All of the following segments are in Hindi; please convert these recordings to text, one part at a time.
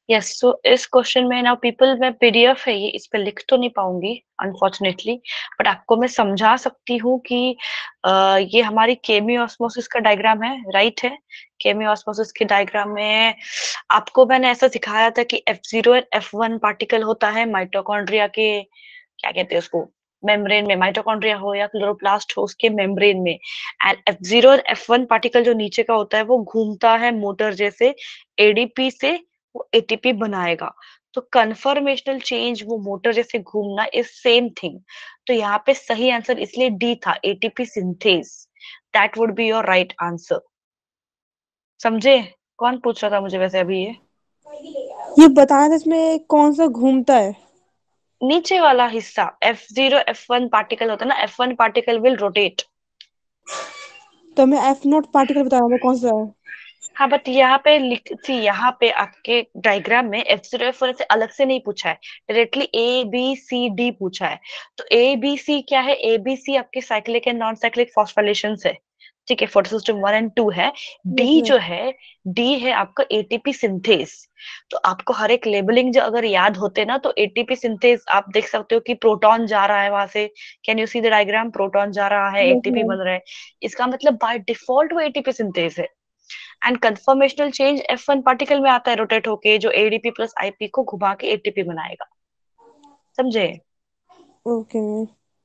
यस, सो इस क्वेश्चन में नाउ पीपल, मैं पीडीएफ है ये, इस पे लिख तो नहीं पाऊंगी अनफॉर्चुनेटली, बट आपको मैं समझा सकती हूँ कि ये हमारी केमी ऑस्मोसिस का डायग्राम है, राइट है। केमी ऑस्मोसिस के डायग्राम में आपको मैंने ऐसा सिखाया था कि F0 और F1 पार्टिकल होता है माइटोकॉन्ड्रिया के, क्या कहते हैं उसको, मेम्ब्रेन में, माइटोकॉन्ड्रिया हो या क्लोरोप्लास्ट हो उसके मेम्ब्रेन में। एंड F0 और F1 पार्टिकल जो नीचे का होता है वो घूमता है मोटर जैसे, एडीपी से वो एटीपी बनाएगा। तो कन्फर्मेशनल चेंज, वो मोटर जैसे घूमना, इज सेम थिंग। तो यहाँ पे सही आंसर इसलिए डी था, ATP synthase. That would be your right answer. समझे? कौन पूछ रहा था मुझे वैसे अभी ये? ये बताना था इसमें कौन सा घूमता है। नीचे वाला हिस्सा, F0 F1 पार्टिकल होता है ना, F1 पार्टिकल विल रोटेट। तो हमें एफ नॉट पार्टिकल बताना था कौन सा है। हाँ, बट यहाँ पे लिख सी, यहाँ पे आपके डायग्राम में F0 F1 से अलग से नहीं पूछा है, directly A B C D पूछा है। तो ABC क्या है? ABC आपके cyclic and non cyclic phosphorylations है, ठीक है, फोटोसिस्टम 1 और 2 है। Yes D yes. जो है, डी है आपका एटीपी सिंथेस। तो आपको हर एक लेबलिंग जो अगर याद होते ना, तो एटीपी सिंथेस आप देख सकते हो कि प्रोटॉन जा रहा है वहां से। Can you see the diagram? Proton जा रहा है, यस एटीपी मैम। बन रहा है। इसका मतलब बाय डिफॉल्ट वो एटीपी सिंथेस है। And conformational change F1 particle में आता है रोटेट होके, जो एडीपी प्लस आईपी को घुमा के एटीपी बनाएगा। समझे? Okay ma'am.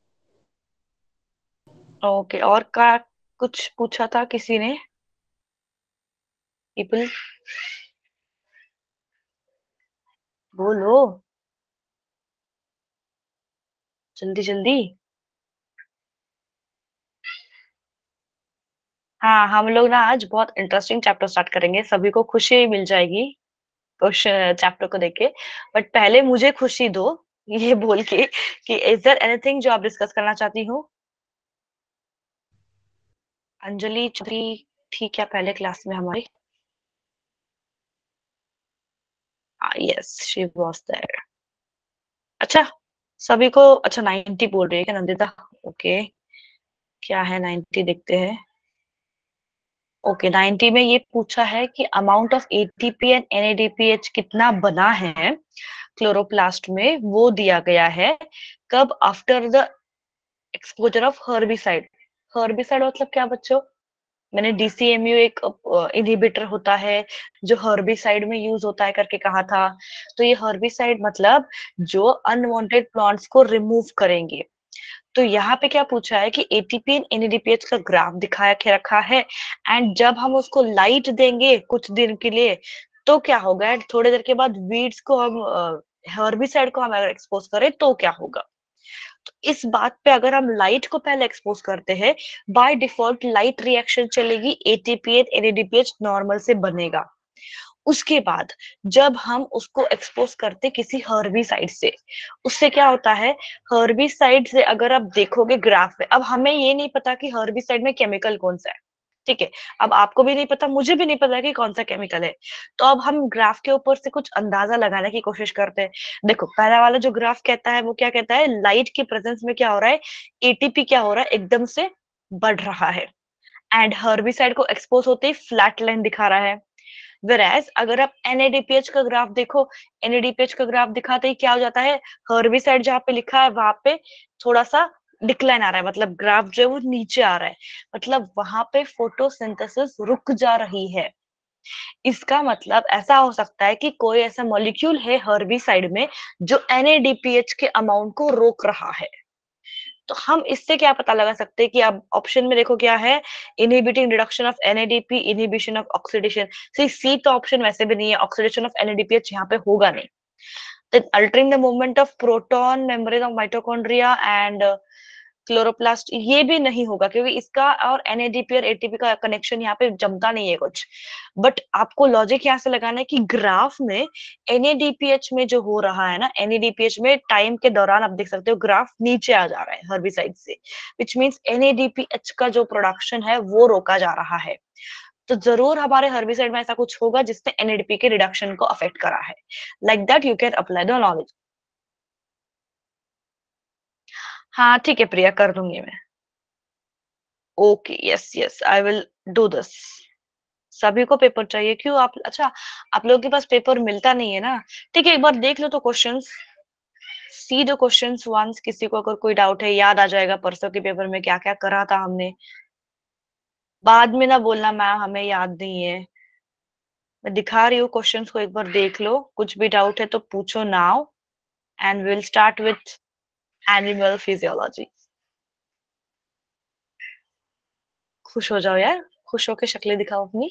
ओके, और का कुछ पूछा था किसी ने? पीपल, बोलो जल्दी जल्दी। हाँ, हम लोग ना आज बहुत इंटरेस्टिंग चैप्टर स्टार्ट करेंगे, सभी को खुशी मिल जाएगी क्वेश्चन चैप्टर को देख के। बट पहले मुझे खुशी दो ये बोल के कि इज देयर एनीथिंग जो आप डिस्कस करना चाहती हो? अंजलि चौधरी थी क्या पहले क्लास में हमारी? Yes, she was there. अच्छा, सभी को अच्छा 90 बोल रही है क्या नंदिता? ओके, क्या है 90 देखते हैं। ओके, 90 में ये पूछा है कि amount of ATP and NADPH कितना बना है क्लोरोप्लास्ट में, वो दिया गया है। कब? After the exposure of herbicide. Herbicide मतलब क्या बच्चों? मैंने डीसीएमयू एक इनहिबिटर होता है जो हर्बिसाइड में यूज होता है करके कहा था। तो ये हर्बिसाइड मतलब जो अनवांटेड प्लांट्स को रिमूव करेंगे। तो यहाँ पे क्या पूछा है कि एटीपी एंड एनएडीपीएच का ग्राफ दिखाया के रखा है। एंड जब हम उसको लाइट देंगे कुछ दिन के लिए, तो क्या होगा? थोड़ी देर के बाद वीड्स को हम, हर्बिसाइड को हम अगर एक्सपोज करें तो क्या होगा? तो इस बात पे अगर हम लाइट को पहले एक्सपोज करते हैं, बाय डिफॉल्ट लाइट रिएक्शन चलेगी, एटीपी एंड एनएडीपीएच नॉर्मल से बनेगा। उसके बाद जब हम उसको एक्सपोज करते किसी हर्बिसाइड से, उससे क्या होता है? हर्बिसाइड से अगर आप देखोगे ग्राफ में, अब हमें ये नहीं पता कि हर्बिसाइड में केमिकल कौन सा है, ठीक है। अब आपको भी नहीं पता, मुझे भी नहीं पता कि कौन सा केमिकल है। तो अब हम ग्राफ के ऊपर से कुछ अंदाजा लगाने की कोशिश करते हैं। देखो, पहला वाला जो ग्राफ कहता है वो क्या कहता है? लाइट की प्रेजेंस में क्या हो रहा है? एटीपी क्या हो रहा है? एकदम से बढ़ रहा है। एंड हर्बिसाइड को एक्सपोज होते ही फ्लैट लाइन दिखा रहा है। Whereas अगर आप एनएडीपीएच का ग्राफ देखो, एनएडीपीएच का ग्राफ दिखाते ही क्या हो जाता है? हर्बिसाइड जहाँ पे लिखा है वहां पे थोड़ा सा डिक्लाइन आ रहा है, मतलब ग्राफ जो है वो नीचे आ रहा है, मतलब वहां पे फोटोसिंथेसिस रुक जा रही है। इसका मतलब ऐसा हो सकता है कि कोई ऐसा मॉलिक्यूल है हर्बिसाइड में जो एनएडीपीएच के अमाउंट को रोक रहा है। तो हम इससे क्या पता लगा सकते हैं कि अब ऑप्शन में देखो क्या है? Inhibiting reduction of NADP, inhibition of oxidation. C तो ऑप्शन वैसे भी नहीं है, ऑक्सीडेशन ऑफ एनएडीपीएच यहाँ पे होगा नहीं। Then altering the movement of proton membrane of mitochondria and chloroplast, ये भी नहीं होगा क्योंकि इसका और एनएडीपी और एटीपी का कनेक्शन यहाँ पे जमता नहीं है कुछ। बट आपको लॉजिक यहाँ से लगाना है कि ग्राफ में एनएडीपीएच में जो हो रहा है ना, एनएडीपीएच में टाइम के दौरान आप देख सकते हो ग्राफ नीचे आ जा रहा है हर्बिसाइड से, विच मीन्स एनएडीपीएच का जो प्रोडक्शन है वो रोका जा रहा है। तो जरूर हमारे हर्बिसाइड में ऐसा कुछ होगा जिसने एनएडीपी के रिडक्शन को अफेक्ट करा है। Like that you can apply the knowledge. हाँ ठीक है प्रिया, कर दूंगी मैं। Okay, yes yes, I will do this. सभी को पेपर चाहिए क्यों? आप अच्छा, आप लोगों के पास पेपर मिलता नहीं है ना? ठीक है, एक बार देख लो तो questions, see the questions once. किसी को अगर कोई डाउट है, याद आ जाएगा परसों के पेपर में क्या क्या करा था हमने। बाद में ना बोलना मैम हमें याद नहीं है। मैं दिखा रही हूँ क्वेश्चंस को, एक बार देख लो। कुछ भी डाउट है तो पूछो now, and will start with animal physiology. खुश हो जाओ यार, खुश होके शक्लें दिखाओ अपनी।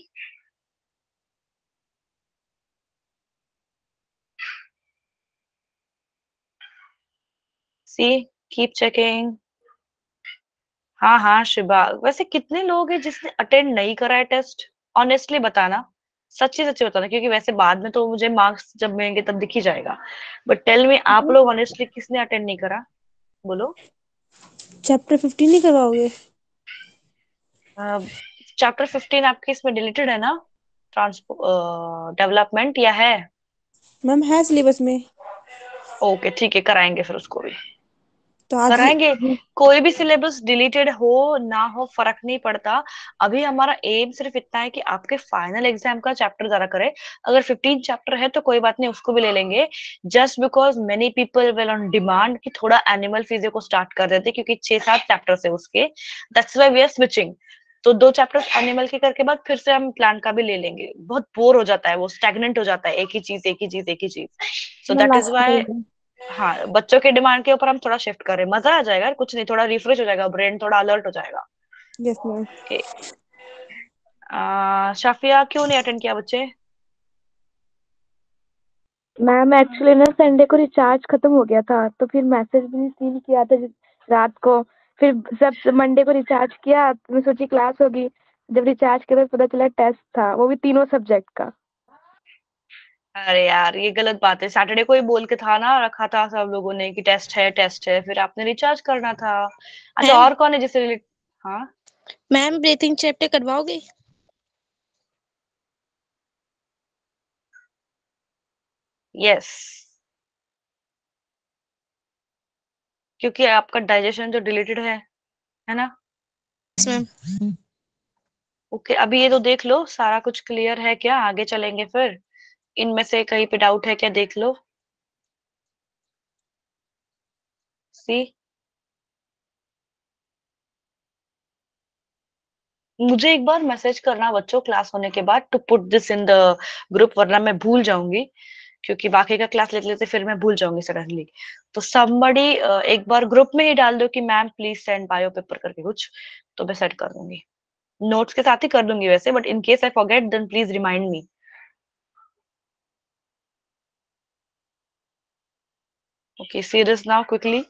See, keep checking. हाँ हाँ शिबा, वैसे कितने लोग हैं जिसने अटेंड नहीं करा है टेस्ट? ऑनेस्टली बताना, सच्ची सच्ची बताना, क्योंकि वैसे बाद में तो मुझे मार्क्स जब मिलेंगे तब दिख ही जाएगा। बट टेल मी, आप लोग ऑनेस्टली किसने अटेंड नहीं करा? बोलो। चैप्टर 15 नहीं करवाओगे? चैप्टर 15 आपके इसमें डिलीटेड है ना? ट्रांसपो डेवलपमेंट या है? मैम है सिलेबस में। ओके ठीक है, कराएंगे फिर उसको भी। तो आज कराएंगे। कोई भी सिलेबस डिलीटेड हो ना हो फर्क नहीं पड़ता। अभी हमारा एम सिर्फ इतना है कि आपके फाइनल एग्जाम का चैप्टर ज्यादा करे। अगर 15 चैप्टर है तो कोई बात नहीं, उसको भी ले लेंगे। Just because many people will on demand कि थोड़ा एनिमल फिजियो को स्टार्ट कर देते, क्योंकि 6-7 चैप्टर्स है उसके। That's why we are switching. तो 2 चैप्टर्स एनिमल के करके बाद फिर से हम प्लान का भी ले लेंगे। बहुत बोर हो जाता है वो, स्टैग्नेंट हो जाता है, एक ही चीज एक ही चीज एक ही चीज। सो मैं दैट इज लास्ट में व्हाई। करूंगी। हाँ, बच्चों के डिमांड के ऊपर हम थोड़ा शिफ्ट करें, मजा आ जाएगा, कुछ नहीं, थोड़ा रिफ्रेश हो जाएगा, ब्रेन थोड़ा अलर्ट हो जाएगा। Yes ma'am. ओके। शाफिया क्यों नहीं अटेंड किया बच्चे? मैम एक्चुअली ना संडे को रिचार्ज खत्म हो गया था, तो फिर मैसेज भी नहीं सीन किया था रात को। फिर सब मंडे को रिचार्ज किया तो मैं सोची क्लास होगी। जब रिचार्ज किया तो पता चला टेस्ट था, वो भी तीनों सब्जेक्ट का। अरे यार ये गलत बात है, सैटरडे को ही बोल के था ना, रखा था सब लोगों ने कि टेस्ट है टेस्ट है, फिर आपने रिचार्ज करना था। अच्छा, मैम और कौन है जिससे रिलेट? हाँ। मैम ब्रीथिंग चैप्टर करवाओगे? यस, क्योंकि आपका डाइजेशन जो डिलीटेड है ना? Yes ma'am. ओके, अभी ये तो देख लो सारा कुछ क्लियर है क्या? आगे चलेंगे फिर। इनमें से कहीं पे डाउट है क्या, देख लो। सी, मुझे एक बार मैसेज करना बच्चों क्लास होने के बाद, to put this in the group, वरना मैं भूल जाऊंगी। क्योंकि बाकी का क्लास लेते लेते फिर मैं भूल जाऊंगी सडनली। तो somebody एक बार ग्रुप में ही डाल दो कि ma'am please send bio paper करके कुछ, तो मैं सेंड कर दूंगी। नोट्स के साथ ही कर दूंगी वैसे, but in case I forget then please remind me. Okay, see this now quickly.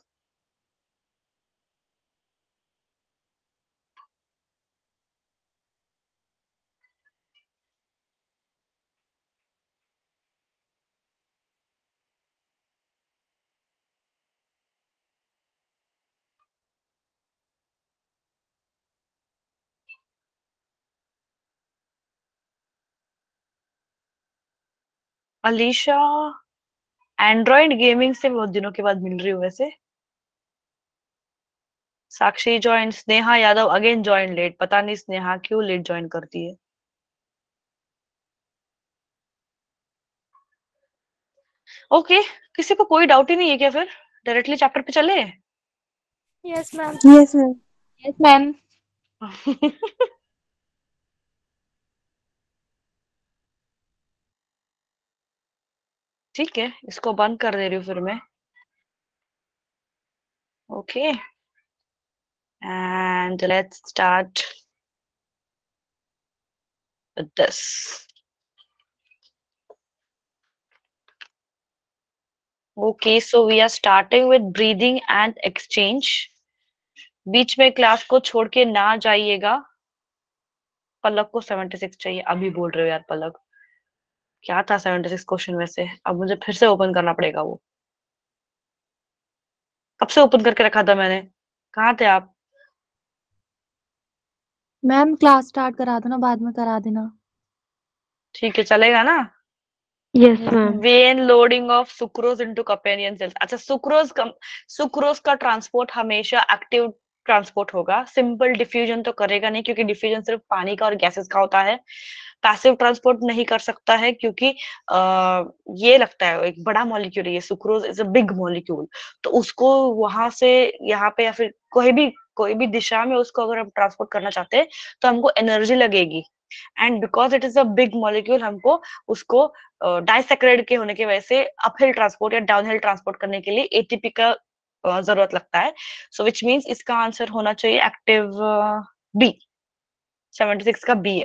Alisha, android gaming से बहुत दिनों के बाद मिल रही हूँ वैसे। Sakshi join, Sneha Yadav again join late, पता नहीं स्नेहा क्यों लेट ज्वाइन करती है। ओके, किसी को कोई डाउट ही नहीं है क्या? फिर डायरेक्टली चैप्टर पे चले। Yes ma'am. Yes ma'am. Yes ma'am. ठीक है, इसको बंद कर दे रही हूँ फिर मैं। Okay, and let's start with this. Okay, so we are starting with breathing and exchange. बीच में क्लास को छोड़ के ना जाइएगा। पलक को 76 चाहिए, अभी बोल रहे हो यार पलक? क्या था 76 क्वेश्चन वैसे? अब मुझे फिर से ओपन करना पड़ेगा वो। कब से ओपन करके रखा था मैंने? कहाँ थे आप? मैम क्लास स्टार्ट करा देना, बाद में करा देना। ठीक है, चलेगा ना? Yes ma'am. When loading of sucrose into companion cells. अच्छा, सुक्रोज का ट्रांसपोर्ट हमेशा एक्टिव ट्रांसपोर्ट होगा। सिंपल डिफ्यूजन तो करेगा नहीं, क्योंकि डिफ्यूजन सिर्फ पानी का और गैसेस का होता है। पैसिव ट्रांसपोर्ट नहीं कर सकता है, क्योंकि ये लगता है एक बड़ा मॉलिक्यूल है, ये sucrose is a big molecule, तो उसको वहां से यहाँ पे या फिर कोई भी दिशा में उसको अगर हम ट्रांसपोर्ट करना चाहते हैं तो हमको एनर्जी लगेगी। And because it is a big molecule, हमको उसको डाइसेक्राइड के होने की वजह से अपहिल ट्रांसपोर्ट या डाउनहिल ट्रांसपोर्ट करने के लिए एटीपी का जरूरत लगता है। सो विच मीन्स इसका आंसर होना चाहिए एक्टिव बी, 76 का बी है।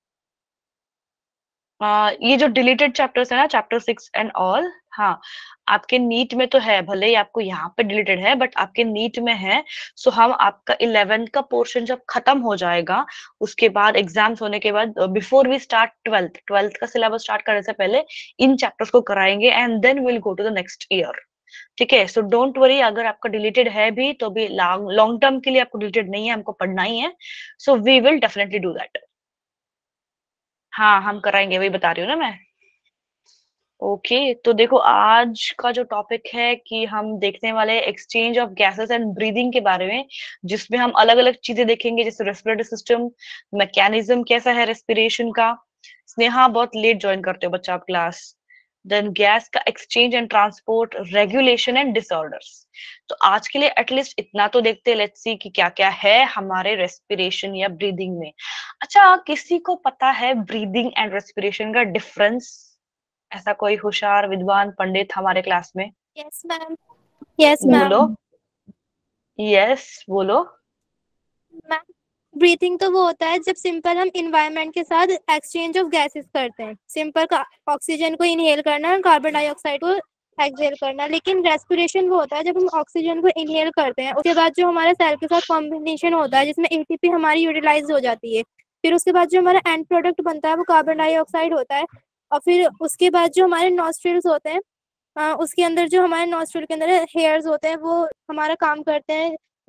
ये जो डिलीटेड चैप्टर्स है ना, चैप्टर 6 एंड ऑल, हाँ आपके नीट में तो है, भले ही आपको यहाँ पे डिलीटेड है बट आपके नीट में है। सो हम आपका 11th का पोर्शन जब खत्म हो जाएगा, उसके बाद एग्जाम्स होने के बाद, बिफोर वी स्टार्ट 12th का सिलेबस स्टार्ट करने से पहले इन चैप्टर्स को कराएंगे and then will go to the next year. ठीक है, सो डोंट वरी, अगर आपका डिलीटेड है भी तो भी लॉन्ग टर्म के लिए आपको डिलीटेड नहीं है, हमको पढ़ना ही है। So we will definitely do that. हाँ हम कराएंगे, वही बता रही हूँ ना मैं। ओके तो देखो, आज का जो टॉपिक है कि हम देखने वाले exchange of gases and breathing के बारे में, जिसमें हम अलग अलग चीजें देखेंगे, जैसे रेस्पिरेटरी सिस्टम, मैकेनिज्म कैसा है रेस्पिरेशन का। स्नेहा बहुत लेट ज्वाइन करते हो बच्चा आप क्लास। देन गैस का exchange and transport, regulation and disorders. तो आज के लिए एटलीस्ट इतना तो देखते हैं, लेट्स सी कि क्या क्या है हमारे रेस्पिरेशन या ब्रीदिंग में। अच्छा, किसी को पता है ब्रीदिंग एंड रेस्पिरेशन का डिफरेंस? ऐसा कोई होशियार विद्वान पंडित हमारे क्लास में? Yes ma'am. Yes ma'am. बोलो, यस बोलो। मैम, ब्रीथिंग तो वो होता है जब सिंपल हम इन्वायरमेंट के साथ एक्सचेंज ऑफ गैसेस करते हैं। सिंपल का ऑक्सीजन को इनहेल करना और कार्बन डाइऑक्साइड को एक्सहेल करना। लेकिन रेस्पिरेशन वो होता है जब हम ऑक्सीजन को इनहेल करते हैं, उसके बाद जो हमारे सेल के साथ कॉम्बिनेशन होता है जिसमें एटीपी हमारी यूटिलाइज हो जाती है। फिर उसके बाद जो हमारा एंड प्रोडक्ट बनता है वो कार्बन डाइऑक्साइड होता है। और फिर उसके बाद जो हमारे नॉस्ट्रिल्स होते हैं, उसके अंदर जो हमारे नॉस्ट्रिल के अंदर हेयर्स होते हैं वो हमारा काम करते हैं।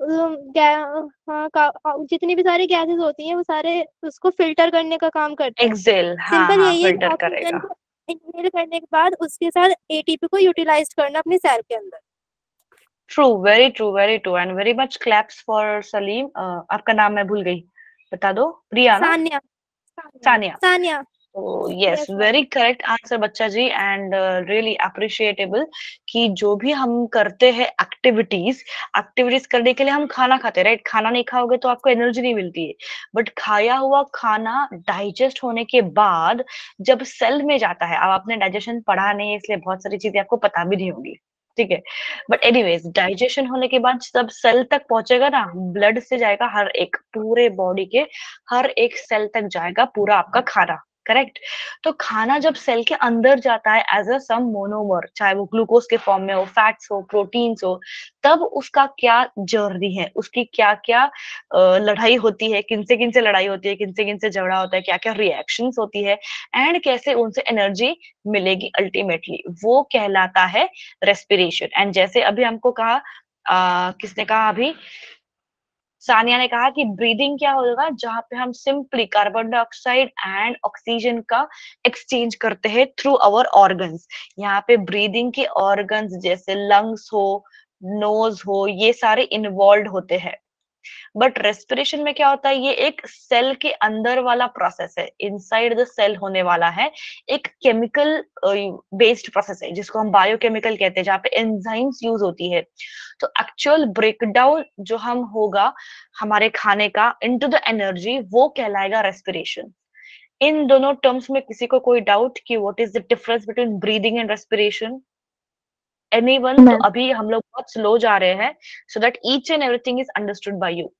जितनी भी सारी गैसेस होती हैं वो सारे उसको फिल्टर करने का काम करते हैं। एक्सेल, हाँ सिंपल हाँ, यही है कि फिल्टर ऑक्सीजन करेगा। को इनहेल करने के बाद उसके साथ एटीपी को यूटिलाइज करना अपने सेल के अंदर। True, very true, very true, and very much claps for Salim. आपका नाम मैं भूल गई, बता दो। प्रिया ना? सान्या। सानिया। सान्या। तो yes, yes ma'am. Very correct answer बच्चा जी, एंड रियली अप्रिशिएटेबल कि जो भी हम करते हैं एक्टिविटीज, एक्टिविटीज करने के लिए हम खाना खाते हैं, राइट? खाना नहीं खाओगे तो आपको एनर्जी नहीं मिलती है। बट खाया हुआ खाना डाइजेस्ट होने के बाद जब सेल में जाता है, अब आपने डाइजेशन पढ़ा नहीं है इसलिए बहुत सारी चीजें आपको पता भी नहीं होगी, ठीक है? बट एनीवेज, डाइजेशन होने के बाद जब सेल तक पहुंचेगा ना, ब्लड से जाएगा, हर एक पूरे बॉडी के हर एक सेल तक जाएगा पूरा आपका खाना, करेक्ट? तो खाना जब सेल के अंदर जाता है एज अ सम मोनोमर, चाहे वो ग्लूकोज के फॉर्म में हो, फैट्स हो, प्रोटीन्स हो, तब उसका क्या जर्नी है, उसकी क्या क्या लड़ाई होती है, किन से लड़ाई होती है, किन से झगड़ा होता है, क्या क्या रिएक्शंस होती है, एंड कैसे उनसे एनर्जी मिलेगी अल्टीमेटली, वो कहलाता है रेस्पिरेशन। एंड जैसे अभी हमको कहा, किसने कहा अभी? सानिया ने कहा कि ब्रीदिंग क्या होगा, जहां पे हम simply carbon dioxide and oxygen का एक्सचेंज करते हैं थ्रू आवर ऑर्गन्स। यहाँ पे ब्रीदिंग के ऑर्गन्स जैसे लंग्स हो, नोज हो, ये सारे इन्वॉल्व होते हैं। बट रेस्पिरेशन में क्या होता है, ये एक सेल के अंदर वाला प्रोसेस है, इनसाइड द सेल होने वाला है, एक केमिकल बेस्ड प्रोसेस है जिसको हम बायोकेमिकल कहते हैं, जहाँ पे एंजाइम्स यूज होती है। तो एक्चुअल ब्रेकडाउन जो हम होगा हमारे खाने का इनटू द एनर्जी, वो कहलाएगा रेस्पिरेशन। इन दोनों टर्म्स में किसी को कोई डाउट कि what is the difference between breathing and respiration? Anyone? तो मैम अभी हम लोग बहुत स्लो जा रहे हैं, so that each and everything is understood by you.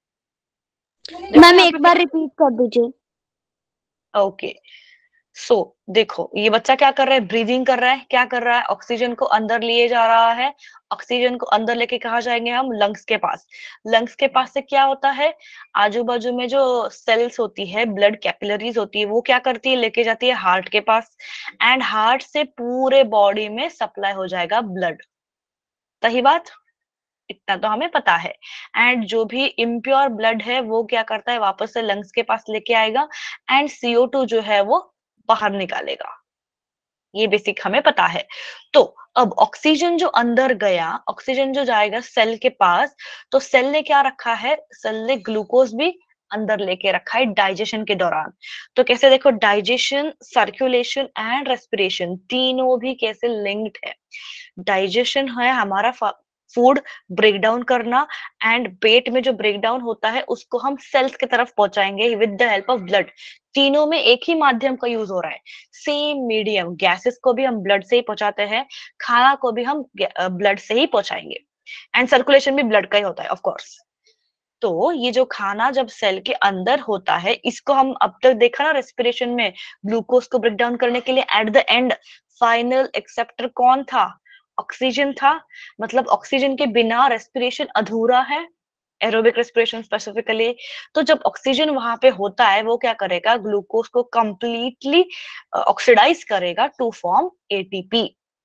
देखो मैम यहाँ एक पे बार रिपीट कर दीजिए। ओके, सो देखो ये बच्चा क्या कर रहा है, ब्रीदिंग कर रहा है, क्या कर रहा है, ऑक्सीजन को अंदर लिए जा रहा है। ऑक्सीजन को अंदर लेके कहाँ जाएंगे हम? लंग्स के पास। लंग्स के पास से क्या होता है, आजू बाजू में जो सेल्स होती है, ब्लड कैपिलरीज होती है, वो क्या करती है, लेके जाती है हार्ट के पास, एंड हार्ट से पूरे बॉडी में सप्लाई हो जाएगा ब्लड। सही बात? इतना तो हमें पता है। एंड जो भी इम्प्योर ब्लड है वो क्या करता है, वापस से लंग्स के पास लेके आएगा, एंड CO2 जो है वो बाहर निकालेगा। ये बेसिक हमें पता है। तो अब ऑक्सीजन जो अंदर गया, ऑक्सीजन जो जाएगा सेल के पास, तो सेल ने क्या रखा है, सेल ने ग्लूकोज भी अंदर लेके रखा है डाइजेशन के दौरान। तो कैसे देखो, डाइजेशन, सर्कुलेशन एंड रेस्पिरेशन तीनों भी कैसे लिंक्ड है। डाइजेशन है हमारा फूड ब्रेक डाउन करना, एंड पेट में जो ब्रेक डाउन होता है उसको हम सेल्स की तरफ पहुंचाएंगे with the help of blood. तीनों में एक ही माध्यम का यूज हो रहा है, सेम मीडियम। गैसेस को भी हम ब्लड से ही पहुंचाते हैं, खाना को भी हम ब्लड से ही पहुंचाएंगे, एंड सर्कुलेशन भी ब्लड का ही होता है ऑफ कोर्स। तो ये जो खाना जब सेल के अंदर होता है, इसको हम अब तक देखा ना रेस्पिरेशन में, ग्लूकोज को ब्रेक डाउन करने के लिए at the end final acceptor कौन था, ऑक्सीजन था। मतलब ऑक्सीजन के बिना रेस्पिरेशन अधूरा है, एरोबिक रेस्पिरेशन स्पेसिफिकली। तो जब ऑक्सीजन वहां पे होता है, वो क्या करेगा, ग्लूकोज को कंप्लीटली ऑक्सीडाइज करेगा टू फॉर्म एटीपी।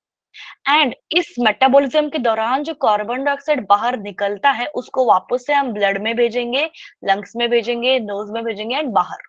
एंड इस मेटाबॉलिज्म के दौरान जो कार्बन डाइऑक्साइड बाहर निकलता है, उसको वापस से हम ब्लड में भेजेंगे, लंग्स में भेजेंगे, नोज में भेजेंगे एंड बाहर।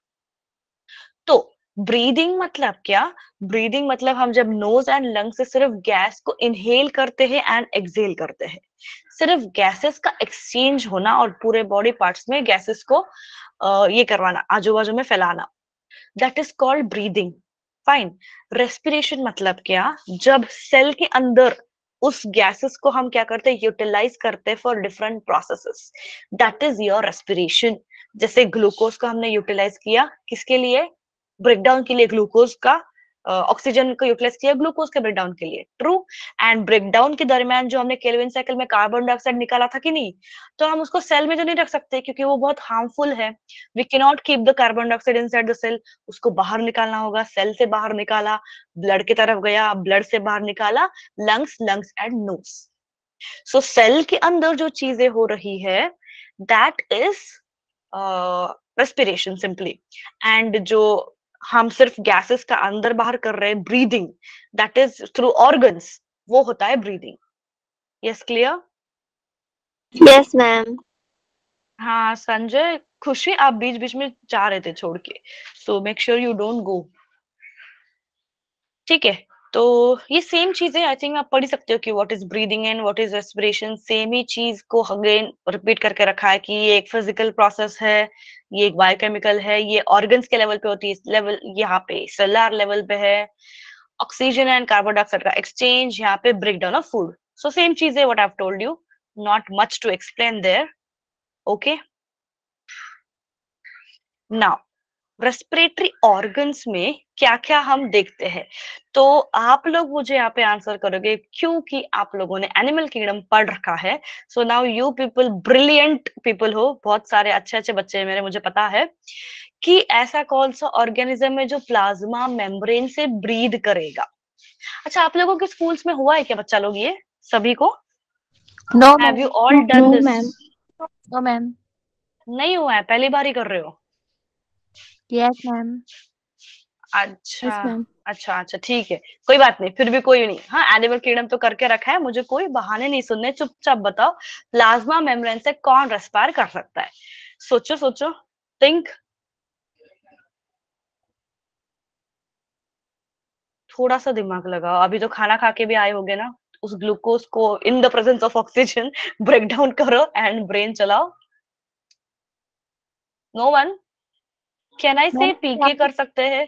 तो ब्रीदिंग मतलब क्या, ब्रीदिंग मतलब हम जब नोज एंड लंग्स से सिर्फ गैस को इनहेल करते हैं एंड एक्सहेल करते हैं, सिर्फ गैसेस का एक्सचेंज होना और पूरे बॉडी पार्ट्स में गैसेस को ये करवाना, आजू बाजू में फैलाना, that is called breathing. Fine. Respiration मतलब क्या, जब सेल के अंदर उस गैसेस को हम क्या करते हैं, यूटिलाइज करते हैं for different processes, that is your respiration. जैसे ग्लूकोज का हमने यूटिलाइज किया, किसके लिए, ब्रेकडाउन के लिए, ग्लूकोज का ऑक्सीजन को यूटिलाइज किया ग्लूकोज के ब्रेकडाउन के लिए, ट्रू। एंड ब्रेकडाउन के दरमियान जो हमने केल्विन साइकिल में कार्बन डाइऑक्साइड निकाला था कि नहीं, तो हम उसको सेल में तो नहीं रख सकते क्योंकि वो बहुत हार्मफुल है। We can not keep the carbon dioxide inside the cell, उसको बाहर निकालना होगा। सेल से बाहर निकाला, ब्लड की तरफ गया, ब्लड से बाहर निकाला, lungs, lungs and nose. So cell के अंदर जो चीजें हो रही है, that is respiration simply. And जो हम सिर्फ गैसेस का अंदर बाहर कर रहे हैं, breathing, that is through organs, वो होता है breathing. Yes, clear? Yes ma'am. हाँ संजय, खुशी, आप बीच बीच में जा रहे थे छोड़ के, so make sure you don't go. ठीक है, तो ये सेम चीजें आई थिंक आप पढ़ ही सकते हो कि what is breathing and what is respiration. Same ही चीज को अगेन रिपीट करके रखा है कि ये एक फिजिकल प्रोसेस है, ये एक बायोकेमिकल है, ये ऑर्गन्स के लेवल पे होती है, लेवल यहाँ पे सेलुलर लेवल पे है, ऑक्सीजन एंड कार्बन डाइऑक्साइड का एक्सचेंज, यहाँ पे breakdown of food. So same चीज है what I have told you, not much to explain there. Okay, now respiratory organs में क्या क्या हम देखते हैं, तो आप लोग मुझे यहाँ पे आंसर करोगे क्योंकि आप लोगों ने एनिमल किंगडम पढ़ रखा है। So now you people brilliant people हो, बहुत सारे अच्छे अच्छे बच्चे हैं मेरे, मुझे पता है कि ऐसा कौन सा ऑर्गेनिज्म है जो प्लाज्मा मेम्ब्रेन से ब्रीद करेगा। अच्छा, आप लोगों के स्कूल्स में हुआ है क्या बच्चा लोग, ये सभी को? No have you ma'am. All done no this? Ma'am. No ma'am. नहीं हुआ है, पहली बार ही कर रहे हो? Yes ma'am. अच्छा यस मैम। अच्छा अच्छा, ठीक है, कोई बात नहीं, फिर भी कोई नहीं। हाँ, एनिमल किंगडम तो करके रखा है, मुझे कोई बहाने नहीं सुनने, चुपचाप बताओ प्लाज्मा मेम्ब्रेन से कौन रेस्पायर कर सकता है? सोचो सोचो, थिंक, थोड़ा सा दिमाग लगाओ। अभी तो खाना खा के भी आए होगे ना, उस ग्लूकोज को in the presence of oxygen break down करो एंड ब्रेन चलाओ। No one? Can I say PK कर सकते हैं?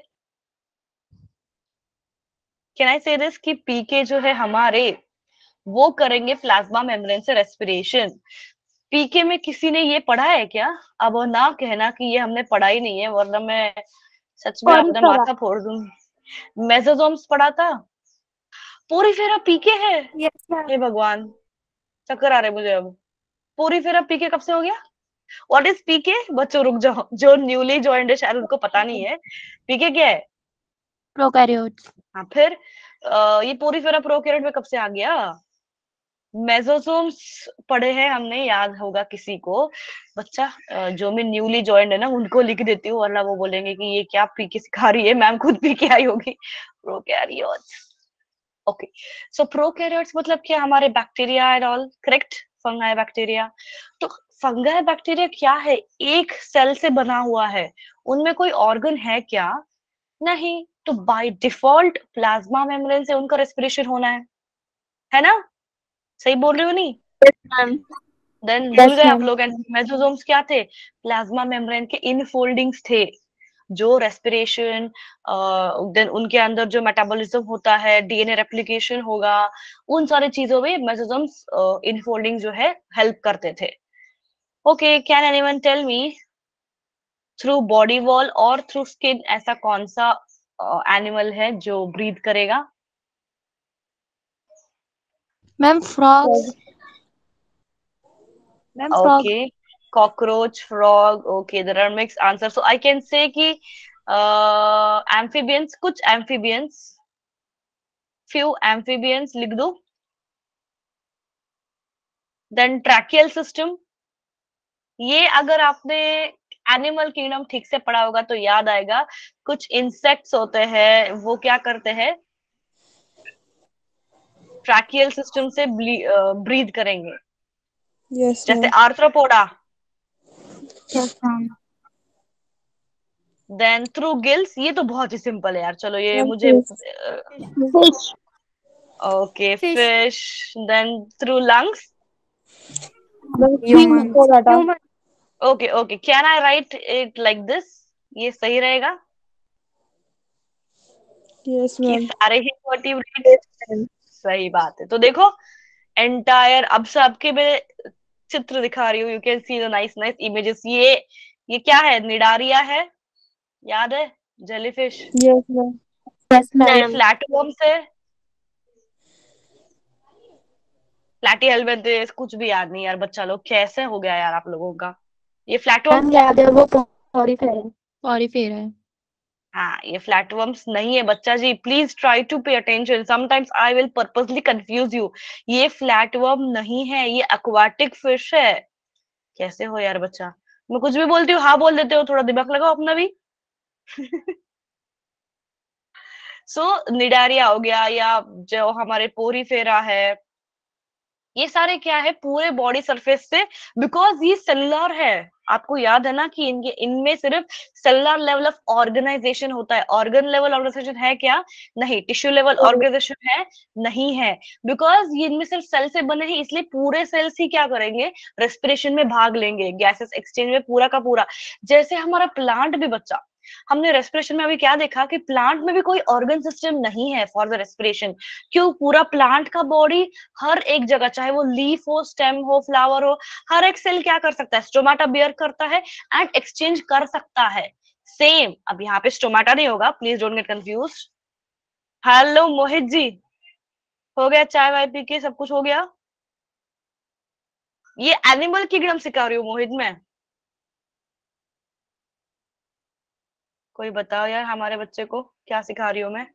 कैन आई से दिस कि पीके जो है हमारे, वो करेंगे प्लाज्मा मेम्ब्रेन से रेस्पिरेशन। पीके में किसी ने ये पढ़ा है क्या? अब वो ना कहना कि ये हमने पढ़ा ही नहीं है, वरना मैं सच में कौन अपना सा? माथा फोड़ दूंगी। मेसोसोम्स पढ़ा था, पोरीफेरा पीके है। Yes ma'am. हे भगवान, चक्कर आ रहे मुझे अब। पोरीफेरा पीके कब से हो गया? What is PK? बच्चों रुक जाओ, जो न्यूली ज्वाइंड है शायद उनको पता नहीं है पीके क्या है। प्रोकैरियोट्स। हाँ, फिर ये पोरीफेरा प्रोकैरियोट में कब से आ गया? मेसोसोम्स पढ़े हैं हमने, याद होगा किसी को। बच्चा जो मैं न्यूली ज्वाइंड है ना, उनको लिख देती हूँ, वरना वो बोलेंगे कि ये क्या पी के सिखा रही है, मैम खुद पी के आई होगी। Prokaryotes, okay. सो प्रोकैरियोट्स मतलब क्या, हमारे bacteria and all, correct? Fungi bacteria. तो फंगाई बैक्टीरिया क्या है, एक सेल से बना हुआ है, उनमें कोई ऑर्गन है क्या? नहीं। तो बाय डिफॉल्ट प्लाज्मा मेम्ब्रेन से उनका रेस्पिरेशन होना है ना? सही बोल रही हो नहीं? देन भूल Yes, गए आप ma'am. लोग। एंड मेसोसोम्स क्या थे? प्लाज्मा मेम्ब्रेन के इनफोल्डिंग्स थे, जो रेस्पिरेशन, देन उनके अंदर जो मेटाबॉलिज्म होता है, डीएनए रेप्लिकेशन होगा, उन सारी चीजों में मेसोसोम्स इनफोल्डिंग जो है हेल्प करते थे। Okay, can anyone tell me through body wall और थ्रू स्किन ऐसा कौन सा एनिमल है जो ब्रीथ करेगा? Ma'am frogs. Ma'am frog. Okay, cockroach, frog. Okay, there are mixed answer, so I can say कि एम्फीबियंस, कुछ एम्फीबियंस, फ्यू एम्फीबियंस लिख दो। देन ट्रैकियल सिस्टम, ये अगर आपने एनिमल किंगडम ठीक से पढ़ा होगा तो याद आएगा। कुछ इंसेक्ट्स होते हैं, वो क्या करते हैं? ट्रैकियल सिस्टम से ब्रीथ करेंगे, Yes, जैसे ma'am. Arthropoda. Yes ma'am. Then through gills, ये तो बहुत ही सिंपल है यार, चलो ये Ma'am, मुझे fish. Fish. Okay, Fish. Fish. Then through lungs. Human. Human. Okay okay, can I write it like this? ये सही रहेगा Yes, कि ma'am. सारे ही वर्टिब्रेट्स? सही बात है। तो देखो, एंटायर, अब सबके मैं चित्र दिखा रही हूँ, you can see the nice nice images. ये क्या है? निडारिया है, याद है? जेलीफिश। Yes, ma'am. Yes, ये ma'am. फ्लैटवर्म्स है, फ्लैटी हेलमिंथेस। कुछ भी याद नहीं यार, बच्चा लोग कैसे हो गया यार आप लोगों का। ये फ्लैटवर्म्स मैम क्या याद है वो पॉरीफेरा है। पॉरीफेरा है। हाँ, ये फ्लैटवर्म्स नहीं है बच्चा जी, please try to pay attention, sometimes I will purposely confuse you. ये फ्लैटवर्म नहीं है, ये एक्वाटिक फिश है। कैसे हो यार बच्चा, मैं कुछ भी बोलती हूँ हाँ बोल देते हो, थोड़ा दिमाग लगाओ अपना भी। सो निडारिया हो गया, या जो हमारे पोरीफेरा है, ये सारे क्या है? पूरे बॉडी सरफेस से, बिकॉज ये सेलुलर है। आपको याद है ना कि इनके इनमें सिर्फ सेलुलर लेवल ऑफ ऑर्गेनाइजेशन होता है। ऑर्गन लेवल ऑर्गेनाइजेशन है क्या? नहीं। टिश्यू लेवल ऑर्गेनाइजेशन है? नहीं है। बिकॉज ये इनमें सिर्फ सेल से बने हैं, इसलिए पूरे सेल्स ही क्या करेंगे? रेस्पिरेशन में भाग लेंगे, गैसेस एक्सचेंज में पूरा का पूरा। जैसे हमारा प्लांट भी बच्चा, हमने रेस्पिरेशन में अभी क्या देखा कि प्लांट में भी कोई ऑर्गन सिस्टम नहीं है फॉर द रेस्पिरेशन। क्यों? पूरा प्लांट का बॉडी हर एक जगह, चाहे वो लीफ हो, स्टेम हो, फ्लावर हो, हर एक सेल क्या कर सकता है? स्टोमाटा बियर करता है एंड एक्सचेंज कर सकता है। सेम, अब यहाँ पे स्टोमाटा नहीं होगा, please don't get confuse. Hello Mohit ji, हो गया चाय वाय पी के? सब कुछ हो गया? ये एनिमल किंगडम सिखा रही हूँ मोहित मैं। कोई बताओ यार हमारे बच्चे को क्या सिखा रही हूँ मैं?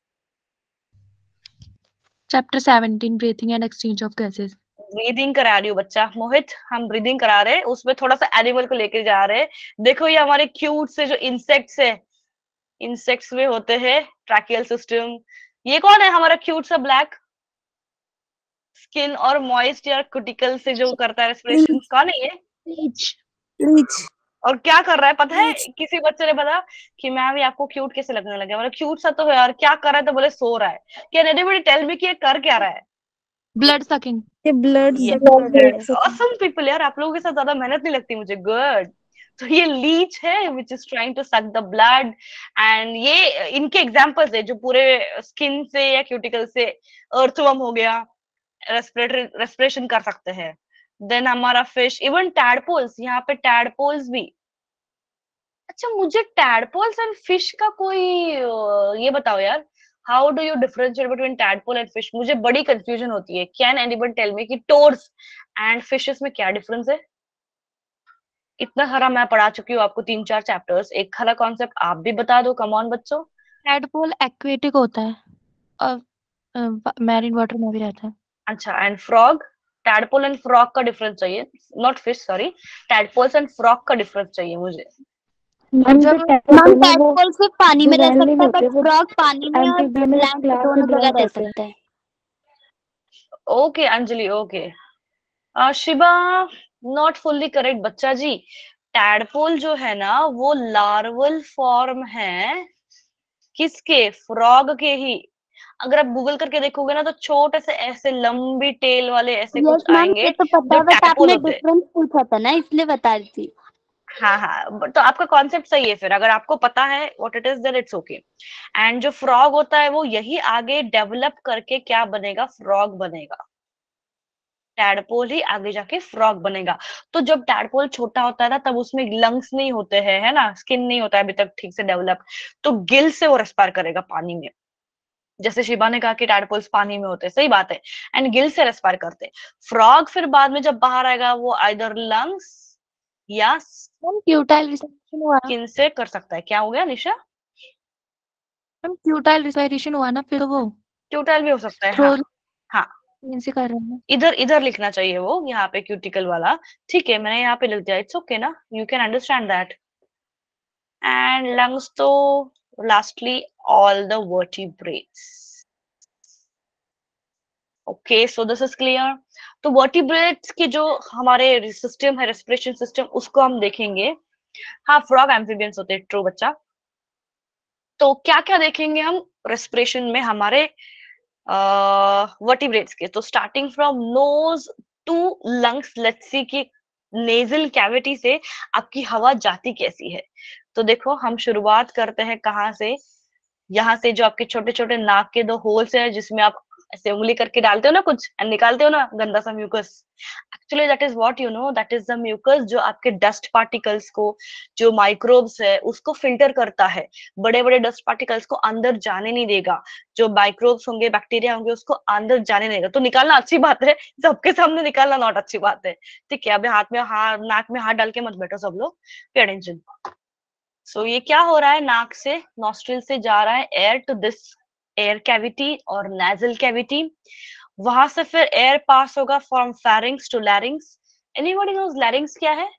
Chapter 17 breathing and exchange of gases. Breathing करा रही हूँ बच्चा। मोहित, हम ब्रीदिंग करा रहे हैं, उसमें थोड़ा सा एनिमल को लेके जा रहे हैं। देखो ये हमारे क्यूट से जो इंसेक्ट्स है, इंसेक्ट्स में होते हैं ट्रैकियल सिस्टम। ये कौन है हमारा क्यूट सा ब्लैक? स्किन और मॉइस्ट या कुटिकल से जो करता है रेस्पिरेशन, कौन है ये? Leech. और क्या कर रहा है पता है? किसी बच्चे ने बताया कि मैम ये आपको क्यूट कैसे लगने लगे। मतलब क्यूट सा तो है यार, क्या कर रहा है? तो बोले सो रहा है। कैन एनीबॉडी टेल मी कि ये कर क्या रहा है? Blood sucking. ये blood ये suck कर रहा है। ऑसम पीपल यार, आप लोगों के साथ ज्यादा मेहनत नहीं लगती मुझे। गुड। तो ये लीच है which is trying to suck the blood. And ये इनके एग्जांपल्स है जो पूरे स्किन से या क्यूटिकल से, अर्थवर्म हो गया, रेस्पिरेशन कर सकते हैं। देन हमारा फिश, इवन टैडपोल्स, यहाँ पे टैडपोल्स भी। अच्छा, मुझे टैडपोल्स एंड फिश का कोई ये बताओ यार, how do you differentiate between tadpole and fish? मुझे बड़ी कंफ्यूजन होती है। कैन एनीबडी टेल मी कि टोड्स एंड फिशेस में क्या डिफरेंस है? इतना सारा मैं पढ़ा चुकी हूँ आपको, 3-4 चैप्टर्स, एक खरा कॉन्सेप्ट आप भी बता दो, कम ऑन बच्चों। टैडपोल एक्वेटिक होता है और मैरीन वाटर में भी रहता है। अच्छा, and frog? Tadpole and frog का डिफरेंस चाहिए, not fish, sorry. Tadpoles and frog का डिफरेंस चाहिए मुझे। मैम जो जब टैडपोल है वो सिर्फ पानी में रह डिजाइन सकता है, होते बट हैं, वो फ्रॉग पानी में और एम्फीबियन लैंड पे क्लास दोनों में जगह बिलोंग रह करते हैं। सकता है। Okay Anjali, okay. Shiva, not fully correct बच्चा जी। टैडपोल जो है ना वो लार्वल फॉर्म है, किसके? फ्रॉग के ही। अगर आप गूगल करके देखोगे ना तो छोटे से ऐसे लंबी टेल वाले ऐसे यस कुछ मैम, आएंगे ये तो पता जो है, बट टैडपोल आपने होते हैं। डिफरेंस पूछा था ना, इसलिए बता रही थी। हाँ हाँ, तो आपका कॉन्सेप्ट सही है। फिर अगर आपको पता है what it is then it's okay. And जो फ्रॉग होता है वो यही आगे डेवलप करके क्या बनेगा? फ्रॉग बनेगा। टैडपोल ही आगे जाके फ्रॉग बनेगा। तो जब टैडपोल छोटा होता है ना तब उसमें लंग्स नहीं होते हैं, है ना, स्किन नहीं होता है अभी तक ठीक से डेवलप। तो गिल से वो रेस्पायर करेगा पानी में। जैसे शिवा ने कहा कि टैडपोल्स पानी में होते हैं, सही बात है। एंड गिल से रेस्पायर करते हैं। फ्रॉग फिर बाद में जब बाहर आएगा वो आइदर लंग्स या मैम क्यूटाइल रिस्पायरेशन हुआ ना? स्किन से कर सकता है। क्या हो गया निशा? मैम क्यूटाइल रिस्पायरेशन हुआ ना, फिर वो ट्यूटाइल भी हो सकता है, थ्रो हाँ। हाँ, से कर रहे हैं। इधर इधर लिखना चाहिए वो, यहाँ पे क्यूटिकल वाला। ठीक है, मैंने यहाँ पे लिख दिया, इट्स ओके ना, you can understand that. And lungs तो lastly all the vertebrates. Okay, so this is clear. तो वर्टिब्रेट्स की जो हमारे सिस्टम है, रेस्पिरेशन सिस्टम, उसको हम देखेंगे। हाँ, फ्रॉग एम्फिबियंस होते हैं, ट्रू बच्चा। तो क्या क्या देखेंगे हम रेस्पिरेशन में हमारे वर्टिब्रेट्स के? तो starting from nose to lungs, let's see कि नेजल कैविटी से आपकी हवा जाती कैसी है। तो देखो हम शुरुआत करते हैं कहाँ से? यहाँ से जो आपके छोटे छोटे नाक के दो होल्स है जिसमें आप ऐसे उंगली करके डालते हो ना कुछ एंड निकालते हो ना गंदा सा mucus. Actually that is what you know, that is the mucus जो आपके डस्ट पार्टिकल्स को, जो माइक्रोब्स है उसको फिल्टर करता है। बड़े बड़े डस्ट पार्टिकल्स को अंदर जाने नहीं देगा। जो माइक्रोब्स होंगे, बैक्टीरिया होंगे, उसको अंदर जाने नहीं देगा। तो निकालना अच्छी बात है, सबके सामने निकालना नॉट अच्छी बात है। ठीक है, अभी हाथ में हाथ, नाक में हाथ डाल के मत बैठो सब लोग, पे अटेंशन। सो ये क्या हो रहा है? नाक से, नॉस्ट्रिल से जा रहा है air to this air cavity और नेजल कैविटी। वहां से फिर एयर पास होगा from pharynx to larynx. Anybody knows larynx क्या है?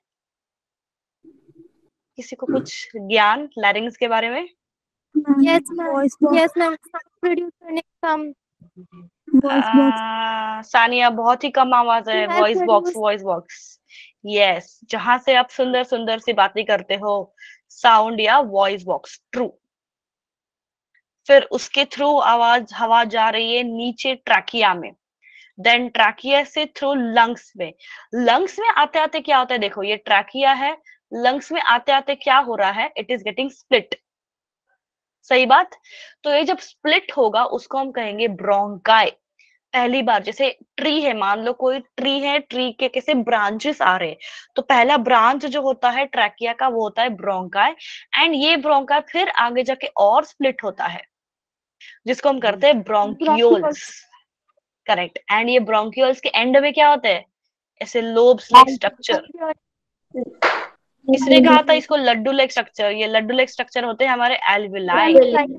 किसी को कुछ ज्ञान लैरिंग्स के बारे में? Yes ma'am, voice box. Yes ma'am, produce करने का काम। Voice box. सानिया बहुत ही कम आवाज है। Ma'am voice box, produce. Voice box. Yes, जहां से आप सुंदर सुंदर सी बातें करते हो, साउंड या वॉइस बॉक्स, ट्रू। फिर उसके थ्रू आवाज, हवा जा रही है नीचे ट्रैकिया में, देन ट्रैकिया से थ्रू लंग्स में। लंग्स में आते आते क्या होता है? देखो ये ट्रैकिया है, लंग्स में आते आते क्या हो रहा है? It is getting split. सही बात। तो ये जब स्प्लिट होगा उसको हम कहेंगे ब्रोंकाई। पहली बार, जैसे ट्री है, मान लो कोई ट्री है, ट्री के कैसे ब्रांचेस आ रहे हैं, तो पहला ब्रांच जो होता है ट्रैकिया का वो होता है ब्रोंकाई। एंड ये ब्रोंकाई फिर आगे जाके और स्प्लिट होता है जिसको हम करते हैं ब्रोंकियोल्स। करेक्ट। एंड ये ब्रोंकियोल्स के एंड में क्या होता है? ऐसे लोब्स लाइक स्ट्रक्चर। किसने कहा था इसको लड्डू लाइक स्ट्रक्चर? ये लड्डू लाइक स्ट्रक्चर होते हैं हमारे एल्विलाई।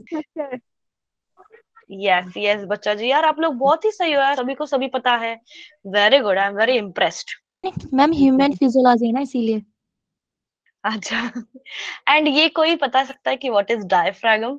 यस यस बच्चा जी, यार आप लोग बहुत ही सही हो यार, सभी को सभी पता है। Very good, I am very impressed. Ma'am human physiology है ना, इसीलिए। अच्छा। एंड ये कोई बता सकता है कि व्हाट इज डायफ्रागम?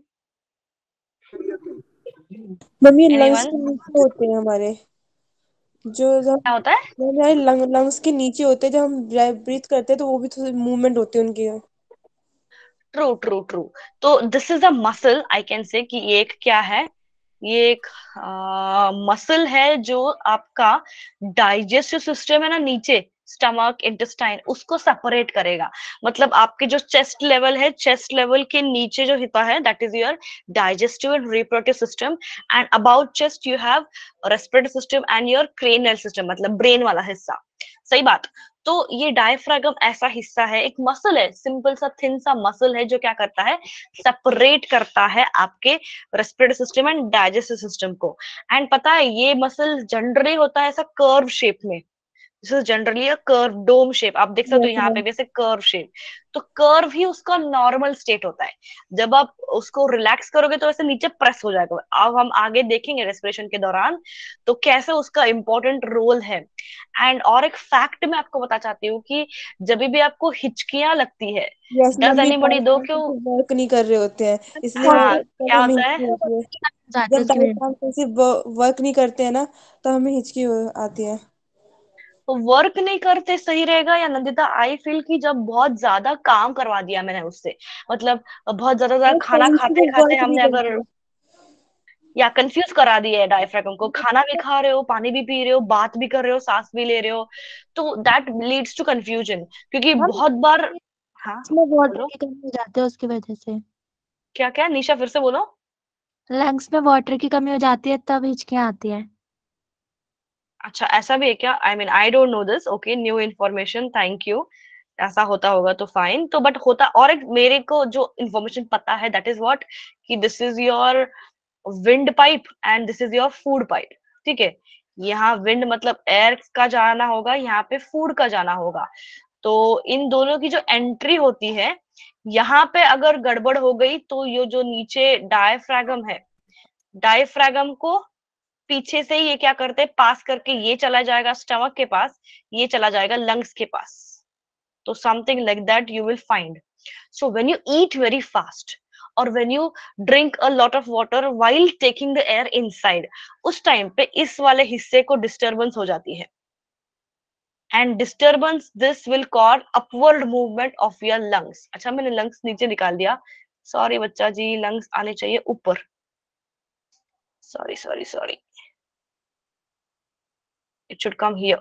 मैम ये लंग्स एनीवन? के नीचे होते हैं हमारे, जो जब क्या होता है? हमारे लंग्स के नीचे होते हैं, जब हम ब्रीथ करते हैं तो वो भी थोड़ी मूवमेंट होती है उनकी। True true true. तो this is a muscle, I can say कि ये एक क्या है? ये एक मसल है जो आपका डाइजेस्टिव सिस्टम है ना, नीचे स्टमक, इंटेस्टाइन, उसको सेपरेट करेगा। मतलब आपके जो चेस्ट लेवल है, चेस्ट लेवल के नीचे जो हिस्सा है that is your digestive and reproductive system. And about chest you have respiratory system and your cranial system, मतलब ब्रेन वाला हिस्सा। सही बात। तो ये डायफ्रागम ऐसा हिस्सा है, एक मसल है, सिंपल सा थिन सा मसल है जो क्या करता है? सेपरेट करता है आपके respiratory system and digestive system को। एंड पता है ये मसल जनरली होता है ऐसा कर्व शेप में। This is generally a curve dome shape, आप देख सकते हो यहाँ पे भी ऐसे कर्व शेप। तो कर्व ही उसका नॉर्मल स्टेट होता है। जब आप उसको रिलैक्स करोगे तो ऐसे नीचे प्रेस हो जाएगा। अब हम आगे देखेंगे रेस्पिरेशन के दौरान तो कैसे उसका इंपॉर्टेंट रोल है। एंड और एक फैक्ट मैं आपको बता चाहती हूँ कि जब भी आपको हिचकियां लगती है, यस डज मैम, ये एनीबडी दो क्यों? वर्क नहीं कर रहे होते हैं, इसलिए हाँ, तब क्या हमें होता है? हिचकी होती है। जाते हैं जब उसकी वजह डायफ्राम से वर्क नहीं करते हैं ना, तो हमें हिचकी आती है। वर्क नहीं करते सही रहेगा या नंदिता? आई फील कि जब बहुत ज्यादा काम करवा दिया मैंने उससे, मतलब बहुत ज्यादा खाना कहीं से खाते वो खाते वर्क नहीं हमने अगर करते। या कंफ्यूज करा दिया है डायफ्रागम को, खाना भी खा रहे हो, पानी भी पी रहे हो, बात भी कर रहे हो, सांस भी ले रहे हो, तो दैट लीड्स टू कंफ्यूजन, क्योंकि मैम बहुत बार। हाँ इसमें वाटर बोलो। की कमी हो जाती है उसकी वजह से। क्या क्या निशा, फिर से बोलो। लंग्स में वाटर की कमी हो जाती है तब हिचकियां आती है। अच्छा ऐसा भी है क्या? I mean I don't know this, okay, new information, thank you. ऐसा होता होगा तो फाइन, तो बट होता, और एक मेरे को जो इन्फॉर्मेशन पता है दैट इज व्हाट, कि this is your wind pipe and this is your food pipe. ठीक है, यहाँ विंड मतलब एयर का जाना होगा, यहाँ पे फूड का जाना होगा। तो इन दोनों की जो एंट्री होती है, यहाँ पे अगर गड़बड़ हो गई तो ये जो नीचे डायफ्रागम है, डायफ्रागम को पीछे से ये क्या करते हैं, पास करके ये चला जाएगा स्टमक के पास, ये चला जाएगा लंग्स के पास। तो something like that you will find. So when you eat very fast और when you drink a lot of water while taking the air inside, उस टाइम पे इस वाले हिस्से को डिस्टरबेंस हो जाती है, and disturbance this will cause upward movement of your lungs. अच्छा मैंने लंग्स नीचे निकाल दिया, सॉरी बच्चा जी, लंग्स आने चाहिए ऊपर, sorry sorry sorry, it should come here.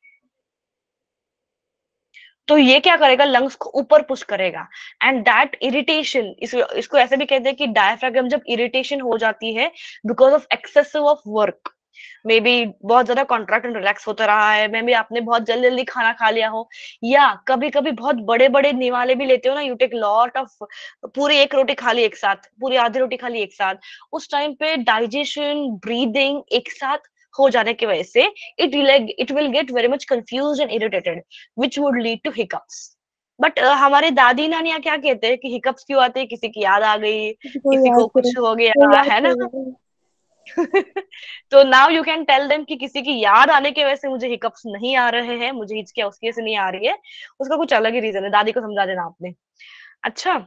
तो ये क्या करेगा, लंग्स को ऊपर पुश करेगा, एंड दैट इरिटेशन, इसको ऐसे भी कहते हैं कि डायफ्रागम जब इरिटेशन हो जाती है because of excessive of work, may be बहुत ज्यादा कॉन्ट्रैक्ट एंड रिलैक्स होता रहा है, मे बी आपने बहुत जल्दी जल्दी खाना खा लिया हो, या कभी कभी बहुत बड़े बड़े निवाले भी लेते हो ना, यू टेक लॉट ऑफ, पूरी एक रोटी खा ली एक साथ, पूरी आधी रोटी खा ली एक साथ, उस टाइम पे डाइजेशन ब्रीदिंग एक साथ हो जाने की वजह से it will get very much confuse and irritated, which would lead to hiccups. But हमारे दादी नानियां क्या कहते हैं कि हिकअप्स क्यों आते हैं, किसी की याद आ गई, किसी को किसी याद को करो, कुछ हो कोई गया याद है ना। करो। तो now you can tell them कि किसी की याद आने की वजह से मुझे हिकअप्स नहीं आ रहे हैं, मुझे हिचकियां उसकी वजह से नहीं आ रही है, उसका कुछ अलग ही रीजन है, दादी को समझा देना आपने। अच्छा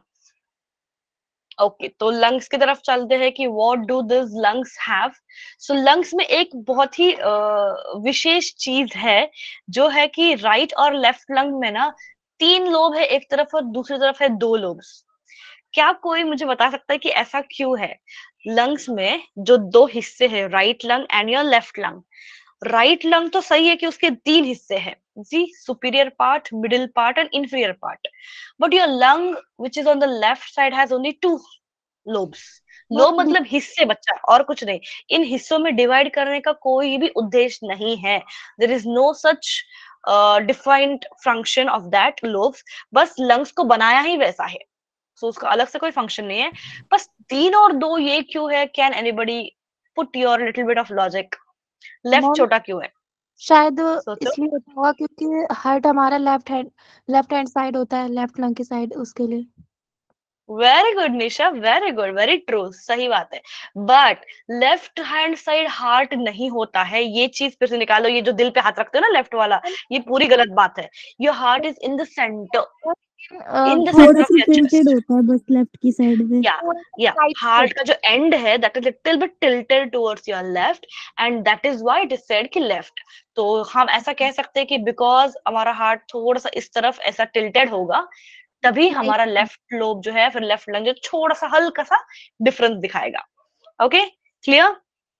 ओके, तो लंग्स की तरफ चलते हैं कि what do this lungs have. So lungs में एक बहुत ही विशेष चीज है, जो है कि राइट और लेफ्ट लंग में ना 3 लोब है एक तरफ और दूसरी तरफ है 2 लोब्स। क्या कोई मुझे बता सकता है कि ऐसा क्यों है? लंग्स में जो 2 हिस्से हैं, right lung and your left lung, right lung तो सही है कि उसके 3 हिस्से हैं जी, superior part, middle part and inferior part, but your lung which is on the left side has only 2 lobes. Lobe ma'am मतलब हिस्से बच्चा, और कुछ नहीं। इन हिस्सों में डिवाइड करने का कोई भी उद्देश्य नहीं है, there is no such defined function of that lobes, बस लंग्स को बनाया ही वैसा है, सो उसका अलग से कोई फंक्शन नहीं है। बस 3 और 2 ये क्यों है, can anybody put your little bit of logic? Left ma'am छोटा क्यों है, शायद सोचो। इसलिए होता होगा क्योंकि हार्ट हमारा लेफ्ट हैंड साइड होता है, लेफ्ट लंग की साइड, उसके लिए। Very good Nisha, very good, very true, सही बात है। But left hand side heart नहीं होता है, ये चीज फिर से निकालो, ये जो दिल पे हाथ रखते हो ना लेफ्ट वाला, ये पूरी गलत बात है। Your heart is in the centre, in the थोड़ा सेंटर ऑफ सा योर टिल्टेड चेस्ट। होता है बस लेफ्ट की साइड में। या थोड़ा सा या साइड से। हार्ट का जो एंड है that is little bit tilted towards your left, and that is why it is said कि लेफ्ट। तो हम ऐसा कह सकते हैं कि बिकॉज हमारा हार्ट थोड़ा सा इस तरफ ऐसा टिल्टेड होगा, तभी राइट। हमारा लेफ्ट लोब जो है, फिर लेफ्ट लंग जो थोड़ा सा हल्का सा डिफरेंस दिखाएगा। Okay, clear?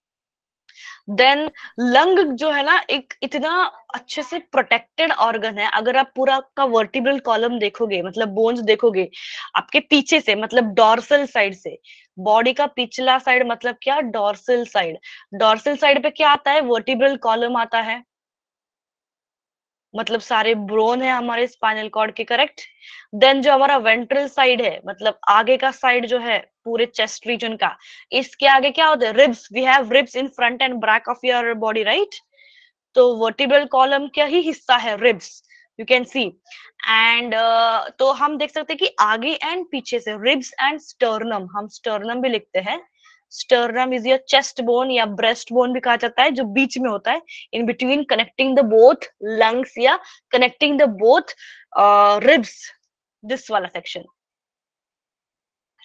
देन लंग जो है ना, एक इतना अच्छे से प्रोटेक्टेड ऑर्गन है, अगर आप पूरा का वर्टिब्रल कॉलम देखोगे, मतलब बोन्स देखोगे आपके पीछे से, मतलब डॉर्सल साइड से, बॉडी का पिछला साइड मतलब क्या, डॉर्सल साइड, डॉर्सल साइड पे क्या आता है, वर्टिब्रल कॉलम आता है, मतलब सारे ब्रोन है हमारे स्पाइनल कॉर्ड के, करेक्ट। देन जो हमारा वेंट्रल साइड है, मतलब आगे का साइड जो है पूरे चेस्ट रीजन का, इसके आगे क्या होता है, ribs, we have ribs in front and back of your body, right. तो वर्टिब्रल कॉलम का ही हिस्सा है ribs, you can see. And तो हम देख सकते हैं कि आगे एंड पीछे से रिब्स एंड स्टर्नम, हम स्टर्नम भी लिखते हैं, sternum is your chest bone या ब्रेस्ट बोन भी कहा जाता है, जो बीच में होता है, in between connecting the both lungs या connecting the both ribs, this वाला सेक्शन।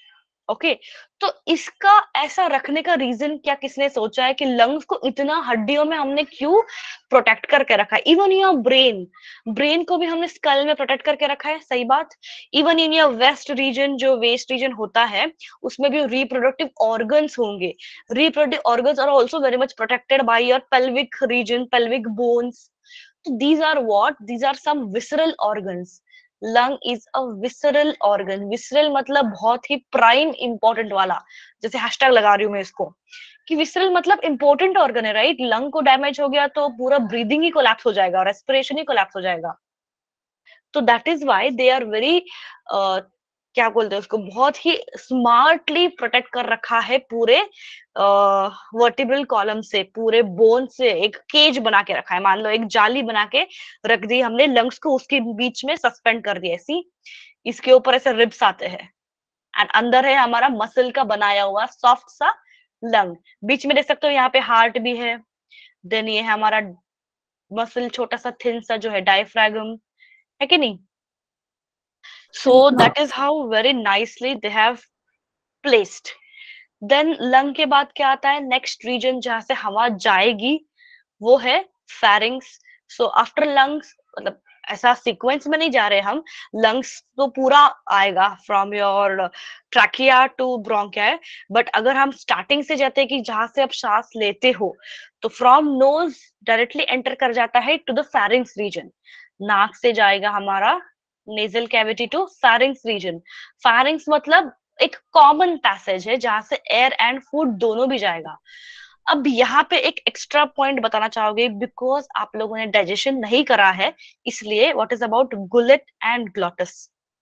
ओके तो इसका ऐसा रखने का रीजन क्या किसने सोचा है कि लंग्स को इतना हड्डियों में हमने क्यों प्रोटेक्ट करके रखा है? इवन योर ब्रेन को भी हमने स्कल में प्रोटेक्ट करके रखा है, सही बात। Even in your waist region, जो वेस्ट रीजन होता है, उसमें भी रिप्रोडक्टिव ऑर्गन्स होंगे। Reproductive organs are also very much protected by your pelvic region, pelvic bones. तो these are what? These are some visceral organs. Lung is a visceral organ. Visceral मतलब बहुत ही प्राइम इंपॉर्टेंट वाला, जैसे हैशटैग लगा रही हूँ मैं इसको कि विसरल मतलब इंपॉर्टेंट ऑर्गन है, राइट। लंग को डैमेज हो गया तो पूरा ब्रीदिंग ही कोलैप्स हो जाएगा, रेस्पिरेशन ही कोलैप्स हो जाएगा। तो that is why they are very क्या बोलते हैं उसको, बहुत ही स्मार्टली प्रोटेक्ट कर रखा है पूरे वर्टिब्रल कॉलम से, पूरे बोन से एक केज बना के रखा है। मान लो एक जाली बना के रख दी हमने, लंग्स को उसके बीच में सस्पेंड कर दिया ऐसी। इसके ऊपर ऐसे रिब्स आते हैं एंड अंदर है हमारा मसल का बनाया हुआ सॉफ्ट सा लंग। बीच में देख सकते हो यहाँ पे हार्ट भी है। देन ये है हमारा मसल, छोटा सा थिन सा जो है डायफ्रागम, है कि नहीं। So that is how very nicely they have placed. Then lung के बाद क्या आता है, नेक्स्ट रीजन जहां से हवा जाएगी वो है pharynx. So after lungs, मतलब ऐसा सीक्वेंस में नहीं जा रहे हम, लंग्स तो पूरा आएगा from your trachea to bronchia, but अगर हम स्टार्टिंग से जाते हैं कि जहां से आप सांस लेते हो, तो फ्रॉम नोज डायरेक्टली एंटर कर जाता है टू द pharynx रीजन। नाक से जाएगा हमारा nasal cavity to pharynx region. pharynx मतलब एक कॉमन पैसेज है जहां से एयर एंड फूड दोनों भी जाएगा। अब यहाँ पे एक एक्स्ट्रा पॉइंट बताना चाहोगे, बिकॉज आप लोगों ने डाइजेशन नहीं करा है, इसलिए what is about gullet and glottis.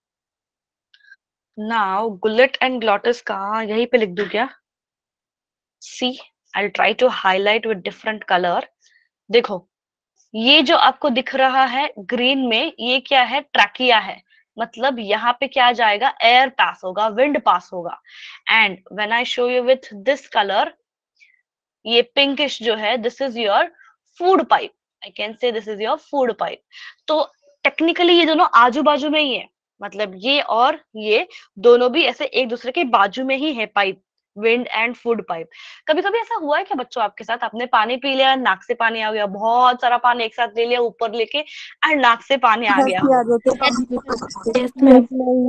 Now gullet and glottis का यहीं पे लिख दूं क्या? See, I try to highlight with different colour. देखो ये जो आपको दिख रहा है ग्रीन में, ये क्या है? ट्रैकिया है। मतलब यहाँ पे क्या जाएगा? एयर पास होगा, विंड पास होगा। And when I show you with this colour, ये पिंकिश जो है, this is your food pipe. I can say this is your food pipe. तो टेक्निकली ये दोनों आजू बाजू में ही है, मतलब ये और ये दोनों भी ऐसे एक दूसरे के बाजू में ही है pipe, wind and food pipe. कभी कभी ऐसा हुआ है क्या बच्चों आपके साथ, आपने पानी पी लिया, नाक से पानी आ गया, बहुत सारा पानी एक साथ ले लिया ऊपर लेके एंड नाक से पानी आ गया, हंसी आ जाती है पानी पीते यस मैम,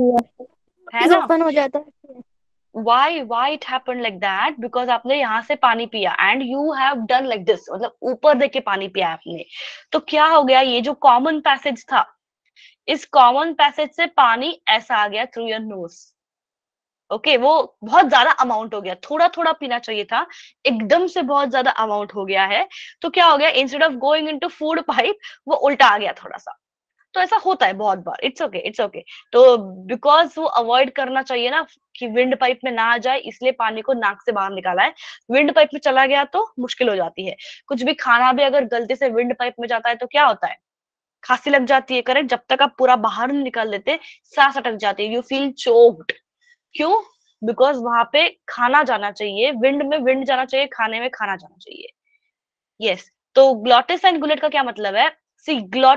है ना? ओपन हो जाता है। why it happened like that? because आपने यहाँ से पानी पिया and you have done like this, मतलब ऊपर देके पानी पिया आपने, तो क्या हो गया? ये जो कॉमन पैसेज था, इस कॉमन पैसेज से पानी ऐसा आ गया थ्रू योर नोज। ओके वो बहुत ज्यादा अमाउंट हो गया, थोड़ा थोड़ा पीना चाहिए था, एकदम से बहुत ज्यादा अमाउंट हो गया है। तो क्या हो गया? Instead of going into food pipe, वो उल्टा आ गया थोड़ा सा। तो ऐसा होता है बहुत बार, इट्स ओके इट्स ओके। तो बिकॉज वो अवॉइड करना चाहिए ना कि विंड पाइप में ना आ जाए, इसलिए पानी को नाक से बाहर निकाला है। विंड पाइप में चला गया तो मुश्किल हो जाती है। कुछ भी खाना भी अगर गलती से विंड पाइप में जाता है तो क्या होता है? खांसी लग जाती है, करेक्ट। जब तक आप पूरा बाहर नहीं निकाल देते, सांस अटक जाती है, यू फील चोक्ड। क्यों? बिकॉज वहां पे खाना जाना चाहिए, विंड में विंड जाना चाहिए, खाने में खाना जाना चाहिए। यस तो ग्लॉटिस एंड गुलेट का क्या मतलब है? सी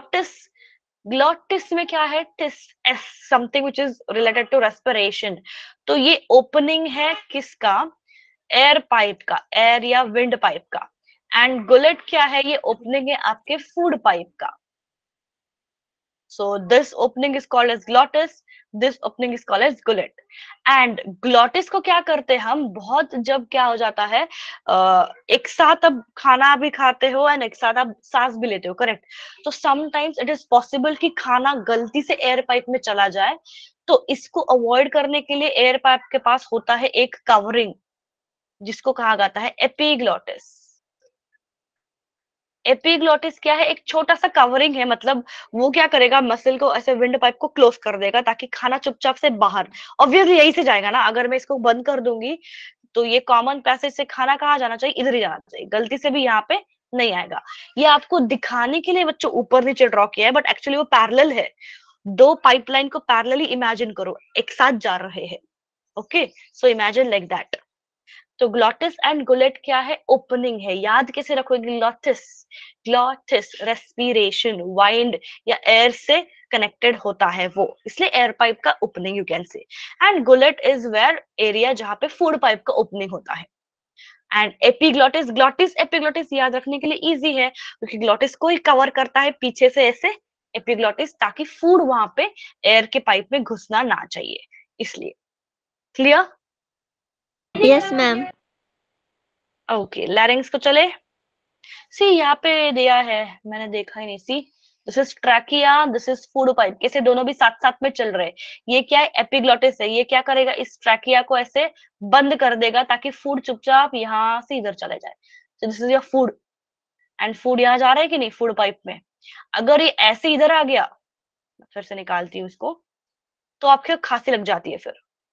ग्लॉटिस में क्या है? टिस, एस, something which is related to respiration. तो ये ओपनिंग है किसका? एयर पाइप का, एयर या विंड पाइप का। एंड गुलेट क्या है? ये ओपनिंग है आपके फूड पाइप का। So this opening is called as glottis, this opening is called as gullet. And glottis को क्या करते हैं हम, बहुत जब क्या हो जाता है, एक साथ अब खाना भी खाते हो एंड एक साथ आप सांस भी लेते हो, करेक्ट। तो समटाइम्स इट इज पॉसिबल कि खाना गलती से एयर पाइप में चला जाए, तो इसको अवॉइड करने के लिए एयर पाइप के पास होता है एक कवरिंग, जिसको कहा जाता है एपिग्लॉटिस। एपिग्लॉटिस क्या है? एक छोटा सा कवरिंग है, मतलब वो क्या करेगा, मसल को ऐसे विंड पाइप को क्लोज कर देगा ताकि खाना चुपचाप से बाहर, ऑब्वियसली यही से जाएगा ना। अगर मैं इसको बंद कर दूंगी तो ये कॉमन पैसेज से खाना कहाँ जाना चाहिए? इधर ही जाना चाहिए, गलती से भी यहाँ पे नहीं आएगा। ये आपको दिखाने के लिए बच्चों ऊपर नीचे ड्रॉ किया है, बट एक्चुअली वो पैरेलल है। दो पाइपलाइन को पैरेलली इमेजिन करो, एक साथ जा रहे हैं। Okay so imagine like that. तो ग्लॉटिस एंड गुलेट क्या है? ओपनिंग है। याद कैसे रखोगे? ग्लॉटिस, ग्लॉटिस रेस्पिरेशन, वाइंड या एयर से कनेक्टेड होता है वो, इसलिए एयर पाइप का opening you can say. And gullet is where area जहां पे फूड पाइप का ओपनिंग होता है। एंड एपिग्लोटिस, ग्लोटिस एपिग्लोटिस याद रखने के लिए इजी है क्योंकि ग्लोटिस को ही कवर करता है पीछे से ऐसे एपिग्लोटिस, ताकि फूड वहां पे एयर के पाइप में घुसना ना चाहिए, इसलिए। Clear? Yes ma'am. Okay, larynx को चले। सी यहाँ पे दिया है, मैंने देखा ही नहीं। See this is trachea, this is food pipe, कैसे दोनों भी साथ साथ में चल रहे हैं। ये क्या है? एपिग्लोटिस है। ये क्या करेगा? इस ट्रैकिया को ऐसे बंद कर देगा ताकि फूड चुपचाप यहाँ से इधर चले जाए। so this is your food, and food यहाँ जा रहा है कि नहीं फूड पाइप में। अगर ये ऐसे इधर आ गया, फिर से निकालती हूँ इसको, तो आपके खांसी लग जाती है फिर।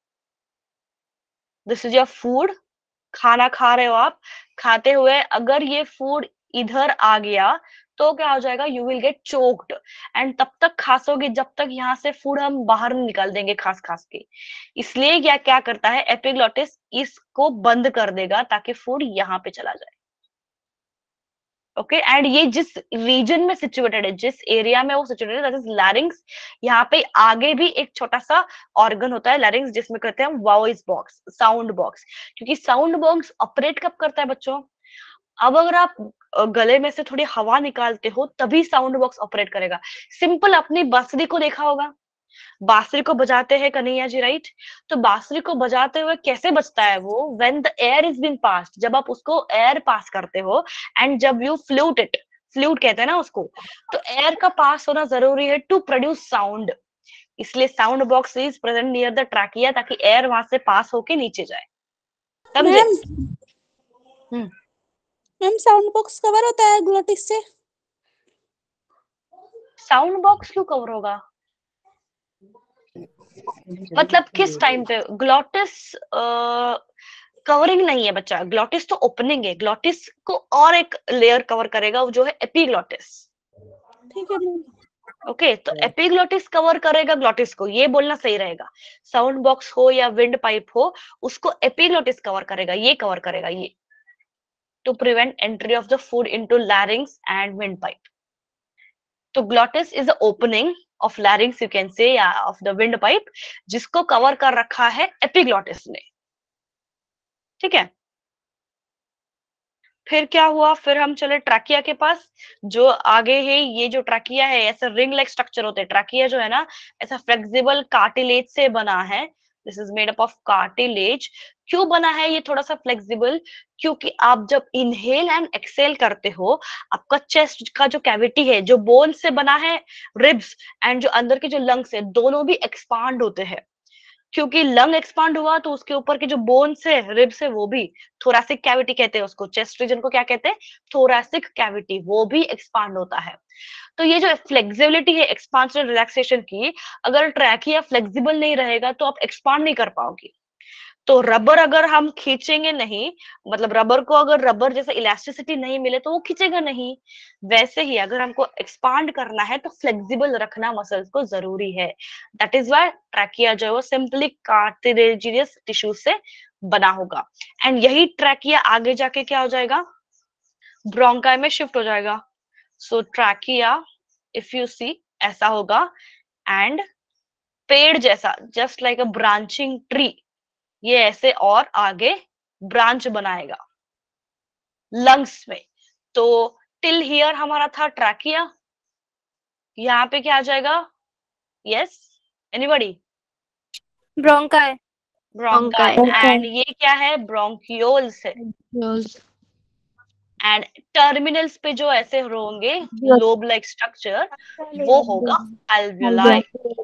दिस इज योर फूड, खाना खा रहे हो आप, खाते हुए अगर ये फूड इधर आ गया तो क्या हो जाएगा? You will get choked, and तब तक खासोगे जब तक यहाँ से फूड हम बाहर निकाल देंगे खास खास के। इसलिए क्या क्या करता है एपिग्लोटिस, इसको बंद कर देगा ताकि फूड यहाँ पे चला जाए। ओके, एंड ये जिस रीजन में सिचुएटेड है, जिस एरिया में वो सिचुएटेड है, दैट इज लैरिंग्स। यहाँ पे आगे भी एक छोटा सा ऑर्गन होता है लैरिंग्स, जिसमें कहते हैं हम वॉइस बॉक्स, साउंड बॉक्स। क्योंकि साउंड बॉक्स ऑपरेट कब करता है बच्चों? अब अगर आप गले में से थोड़ी हवा निकालते हो तभी साउंड बॉक्स ऑपरेट करेगा। सिंपल, अपनी बांसुरी को देखा होगा, बांसुरी को बजाते हैं कन्हैया जी, राइट? तो बांसुरी को बजाते हुए कैसे बजता है वो? When the air is being passed, जब आप उसको एयर पास करते हो, एंड जब यू फ्लूट इट, फ्लूट कहते हैं ना उसको, तो एयर का पास होना जरूरी है टू प्रोड्यूस साउंड। इसलिए sound box is present near the trachea, ताकि एयर वहां से पास होके नीचे जाए। समझे? मैम साउंड बॉक्स कवर होता है ग्लोटिस से? साउंड बॉक्स क्यों कवर होगा? मतलब किस टाइम पे? ग्लोटिस कवरिंग नहीं है बच्चा, ग्लोटिस तो ओपनिंग है। ग्लोटिस को और एक लेयर कवर करेगा, वो जो है एपिग्लोटिस। ठीक है मैम। ओके, तो एपिग्लोटिस कवर करेगा ग्लोटिस को, ये बोलना सही रहेगा। साउंड बॉक्स हो या विंड पाइप हो, उसको एपिग्लोटिस कवर करेगा, ये कवर करेगा ये, to prevent entry of the food into larynx and wind pipe. तो glottis is the opening of larynx you can say, या ऑफ द विंड पाइप, जिसको कवर कर रखा है एपिग्लोटिस ने। ठीक है, फिर क्या हुआ? फिर हम चले ट्रैकिया के पास, जो आगे है। ये जो ट्रैकिया है ऐसा रिंग लाइक स्ट्रक्चर होते हैं। ट्रैकिया जो है ना, ऐसा फ्लेक्सिबल कार्टिलेज से बना है। This is made up of cartilage. क्यों बना है ये थोड़ा सा फ्लेक्सिबल? क्योंकि आप जब इनहेल एंड एक्सेल करते हो, आपका चेस्ट का जो कैविटी है, जो बोन से बना है, रिब्स एंड जो अंदर के जो लंग्स है, दोनों भी एक्सपांड होते हैं। क्योंकि लंग एक्सपांड हुआ तो उसके ऊपर के जो बोन्स है, रिब्स है, वो भी, थोरैसिक कैविटी कहते हैं उसको, चेस्ट रीजन को क्या कहते हैं? थोरैसिक कैविटी, वो भी एक्सपांड होता है। तो ये जो फ्लेक्सिबिलिटी है एक्सपांशन रिलैक्सेशन की, अगर ट्रैकिया फ्लेक्सिबल नहीं रहेगा तो आप एक्सपांड नहीं कर पाओगे। तो रबर अगर हम खींचेंगे नहीं, मतलब रबर को अगर रबर जैसे इलास्टिसिटी नहीं मिले तो वो खींचेगा नहीं। वैसे ही अगर हमको एक्सपांड करना है तो फ्लेक्सिबल रखना मसल्स को जरूरी है। दैट इज व्हाई ट्रैकिया जो है वो सिंपली कार्टिलेजियस टिश्यू से बना होगा। एंड यही ट्रैकिया आगे जाके क्या हो जाएगा? ब्रोंकाई में शिफ्ट हो जाएगा। So trachea if you see ऐसा होगा, एंड पेड़ जैसा, just like a branching tree, ये ऐसे और आगे ब्रांच बनाएगा लंग्स में। तो टिल हियर हमारा था ट्रैकिया, यहाँ पे क्या आ जाएगा? Yes, anybody? Bronchi. Bronchi. And ये क्या है? ब्रोंकियोल्स है। एंड टर्मिनल्स पे जो ऐसे होंगे लोब लाइक स्ट्रक्चर, वो होगा एल्वियोलाई।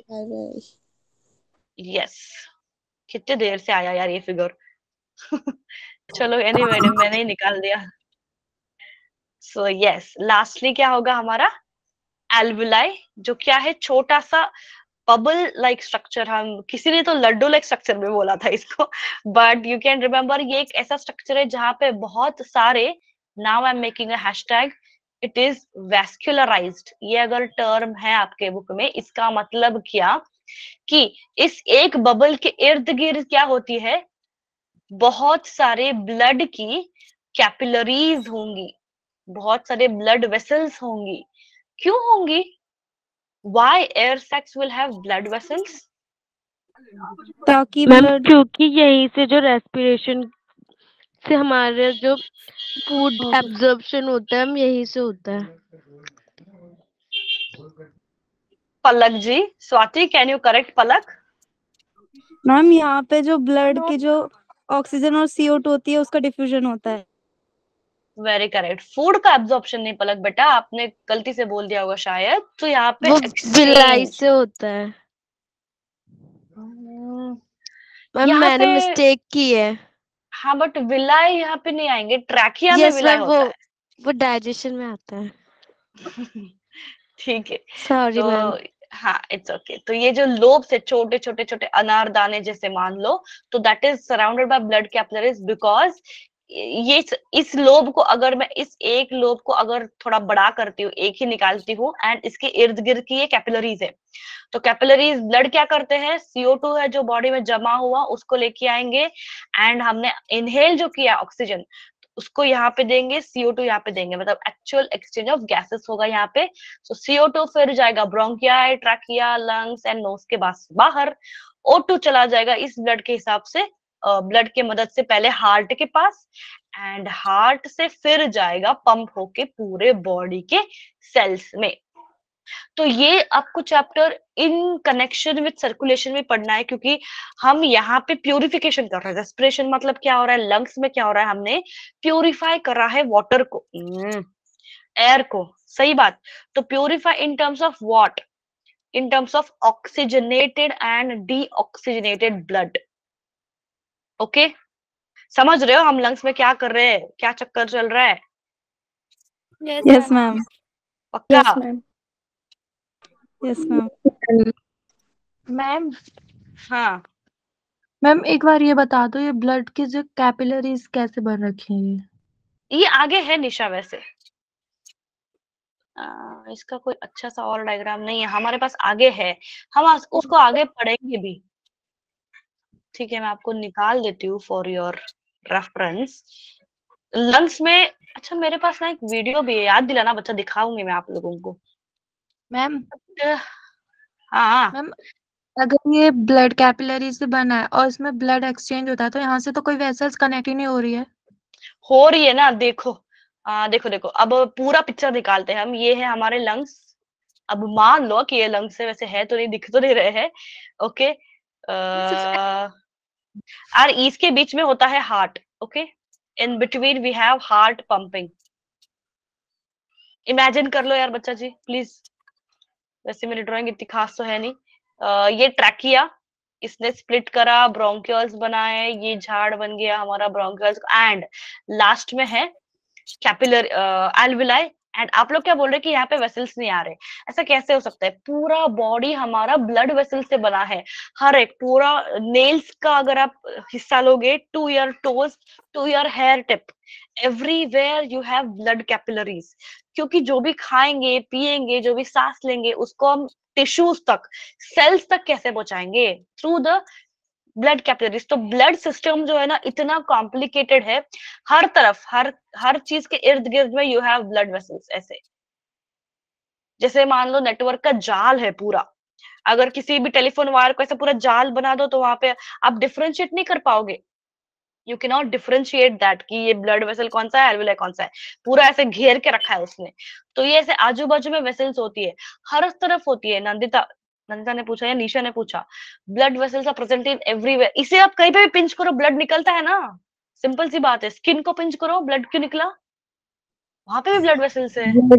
यस, कितने देर से आया यार ये फिगर। चलो एनीवे, मैंने ही निकाल दिया। सो यस, लास्टली क्या होगा हमारा? एल्वियोलाई, जो क्या है? छोटा सा बबल लाइक स्ट्रक्चर। हम किसी ने तो लड्डू लाइक स्ट्रक्चर में बोला था इसको, बट यू कैन रिमेम्बर ये एक ऐसा स्ट्रक्चर है जहां पे बहुत सारे, now I am making a hashtag, it is vascularized. ये अगर टर्म है आपके बुक में, इसका मतलब क्या कि इस एक बबल के इर्द गिर्द क्या होती है? बहुत सारे ब्लड की कैपिलरीज होंगी, बहुत सारे ब्लड वेसल्स होंगी। क्यों होंगी? Why air sacs will have blood vessels? ताकि मैम ब्लड क्योंकि यहीं से जो रेस्पिरेशन से हमारे जो फूड एब्जॉर्प्शन होता है हम यहीं से होता है। Palak ji, Swati, can you correct Palak? Ma'am यहाँ पे जो ब्लड की जो ऑक्सीजन और CO2 होती है उसका डिफ्यूजन होता है। Very correct. फूड का एब्जॉर्प्शन नहीं पलक बेटा, आपने गलती से बोल दिया होगा शायद। तो यहाँ पे वो विलाई एक्सचेंज। से होता है। मैम यहाँ मैंने पे मिस्टेक की है। हाँ, बट विलाई यहाँ पे नहीं आएंगे, ट्रैकिया में यस विलाई मैम होता है। वो डाइजेशन में आता है। ठीक है। सॉरी तो मैम। हाँ, इट्स ओके। तो ये जो लोब से छोटे छोटे छोटे अनारदाने जैसे मान लो, तो that is surrounded by blood capillaries, because ये इस लोब को अगर मैं इस एक लोब को अगर थोड़ा बड़ा करती हूँ, एक ही निकालती हूँ, एंड इसके इर्द गिर्द की ये कैपिलरीज है। तो कैपिलरीज ब्लड क्या करते हैं, CO2 है जो बॉडी में जमा हुआ उसको लेके आएंगे, एंड हमने इनहेल जो किया ऑक्सीजन उसको यहाँ पे देंगे, CO2 यहाँ पे देंगे, मतलब एक्चुअल एक्सचेंज ऑफ गैसेस होगा यहाँ पे। सो CO2 फिर जाएगा bronchia, trachea, lungs and nose के बाहर। O2 चला जाएगा इस ब्लड के हिसाब से, ब्लड के मदद से पहले हार्ट के पास, एंड हार्ट से फिर जाएगा पंप होके पूरे बॉडी के सेल्स में। तो ये आपको chapter in connection with circulation में पढ़ना है, क्योंकि हम यहाँ पे प्यूरिफिकेशन कर रहे हैं। रेस्पिरेशन मतलब क्या हो रहा है, लंग्स में क्या हो रहा है, हमने प्यूरिफाई कर रहा है वाटर को, एयर को। सही बात। तो purify in terms of what, in terms of oxygenated and deoxygenated blood. Okay, समझ रहे हो हम लंग्स में क्या कर रहे हैं, क्या चक्कर चल रहा है? Yes ma'am. पक्का? Yes ma'am. मैम हाँ, मैम एक बार ये बता दो, ये ब्लड के जो कैपिलरीज कैसे बन रखे हैं? ये आगे है निशा वैसे। इसका कोई अच्छा सा और डायग्राम नहीं है हमारे पास, आगे है, हम उसको आगे पढ़ेंगे भी। ठीक है, मैं आपको निकाल देती हूँ फॉर योर रेफरेंस। लंग्स में, अच्छा मेरे पास ना एक वीडियो भी है, याद दिलाना बच्चा, दिखाऊंगी मैं आप लोगों को। मैम हाँ, मैम अगर ये ब्लड कैपिलरी से बना है और इसमें ब्लड एक्सचेंज होता है तो यहाँ से तो कोई वेसल्स कनेक्ट ही नहीं हो रही है। हो रही है ना, देखो। देखो देखो, अब पूरा पिक्चर निकालते हैं हम। ये है हमारे लंग्स। अब मान लो कि ये लंग्स है, वैसे है तो नहीं, दिख तो नहीं रहे हैं। ओके, और इसके बीच में होता है heart. Okay, in between we have heart pumping. Imagine कर लो यार बच्चा जी प्लीज, वैसे मेरी ड्राइंग इतनी खास तो है नहीं। ये ट्रैकिया, इसने स्प्लिट करा, ब्रोंकियल्स बनाए, ये झाड़ बन गया हमारा ब्रोंकियल्स, एंड लास्ट में है कैपिलर एल्विलाई। एंड आप लोग क्या बोल रहे हैं कि यहाँ पे वेसल्स नहीं आ रहे, ऐसा कैसे हो सकता है? पूरा बॉडी हमारा ब्लड वेसल से बना है। हर एक पूरा नेल्स का अगर आप हिस्सा लोगे, to your toes, to your hair tip, everywhere you have blood capillaries. क्योंकि जो भी खाएंगे पिएंगे, जो भी सांस लेंगे, उसको हम टिश्यूज तक, सेल्स तक कैसे पहुंचाएंगे? Through the blood capillaries. तो ब्लड सिस्टम जो है ना इतना कॉम्प्लिकेटेड है, हर तरफ, हर चीज के इर्द गिर्द में यू हैव ब्लड वेसल्स। ऐसे जैसे मान लो नेटवर्क का जाल है पूरा, अगर किसी भी टेलीफोन वायर को ऐसा पूरा जाल बना दो तो वहां पे आप डिफरेंशिएट नहीं कर पाओगे। You can not differentiate that कि ये ब्लड वेसल कौन सा है, एल्विलाई कौन सा है। पूरा ऐसे घेर के रखा है उसने। तो ये ऐसे आजू बाजू में वेसल्स होती है, हर तरफ होती है। नंदिता ने पूछा या निशा ने पूछा, blood vessels are present in everywhere. इसे आप कहीं पे भी पिंच करो ब्लड निकलता है ना, सिंपल सी बात है। स्किन को पिंच करो, ब्लड क्यों निकला? वहां पे भी ब्लड वेसल्स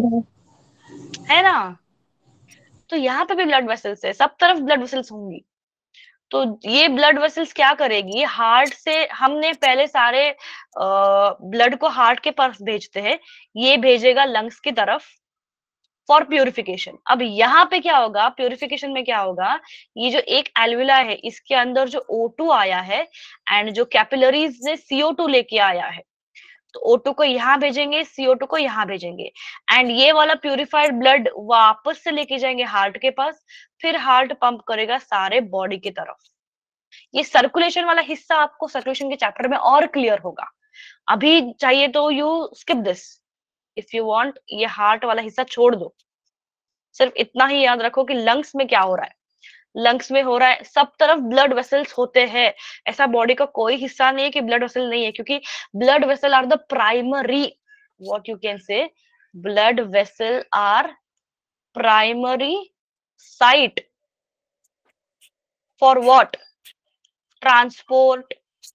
है ना। तो यहाँ पे भी ब्लड वेसल्स है, सब तरफ ब्लड वेसल्स होंगी। तो ये ब्लड वेसल्स क्या करेगी, हार्ट से हमने पहले सारे ब्लड को हार्ट के पास भेजते हैं, ये भेजेगा लंग्स की तरफ फॉर प्यूरिफिकेशन। अब यहाँ पे क्या होगा, प्यूरिफिकेशन में क्या होगा, ये जो एक एल्विला है इसके अंदर जो O2 आया है, एंड जो कैपिलरीज ने CO2 लेके आया है, तो O2 को यहाँ भेजेंगे, CO2 को यहाँ भेजेंगे, एंड ये वाला प्यूरिफाइड ब्लड वापस से लेके जाएंगे हार्ट के पास। फिर हार्ट पंप करेगा सारे बॉडी की तरफ। ये सर्कुलेशन वाला हिस्सा आपको सर्कुलेशन के चैप्टर में और क्लियर होगा। अभी चाहिए तो you skip this, if you want, ये हार्ट वाला हिस्सा छोड़ दो। सिर्फ इतना ही याद रखो कि लंग्स में क्या हो रहा है। लंग्स में हो रहा है, सब तरफ ब्लड वेसल्स होते हैं, ऐसा बॉडी का कोई हिस्सा नहीं है कि ब्लड वेसल नहीं है, क्योंकि blood vessel are the primary, what you can say, blood vessel are primary site for what, transport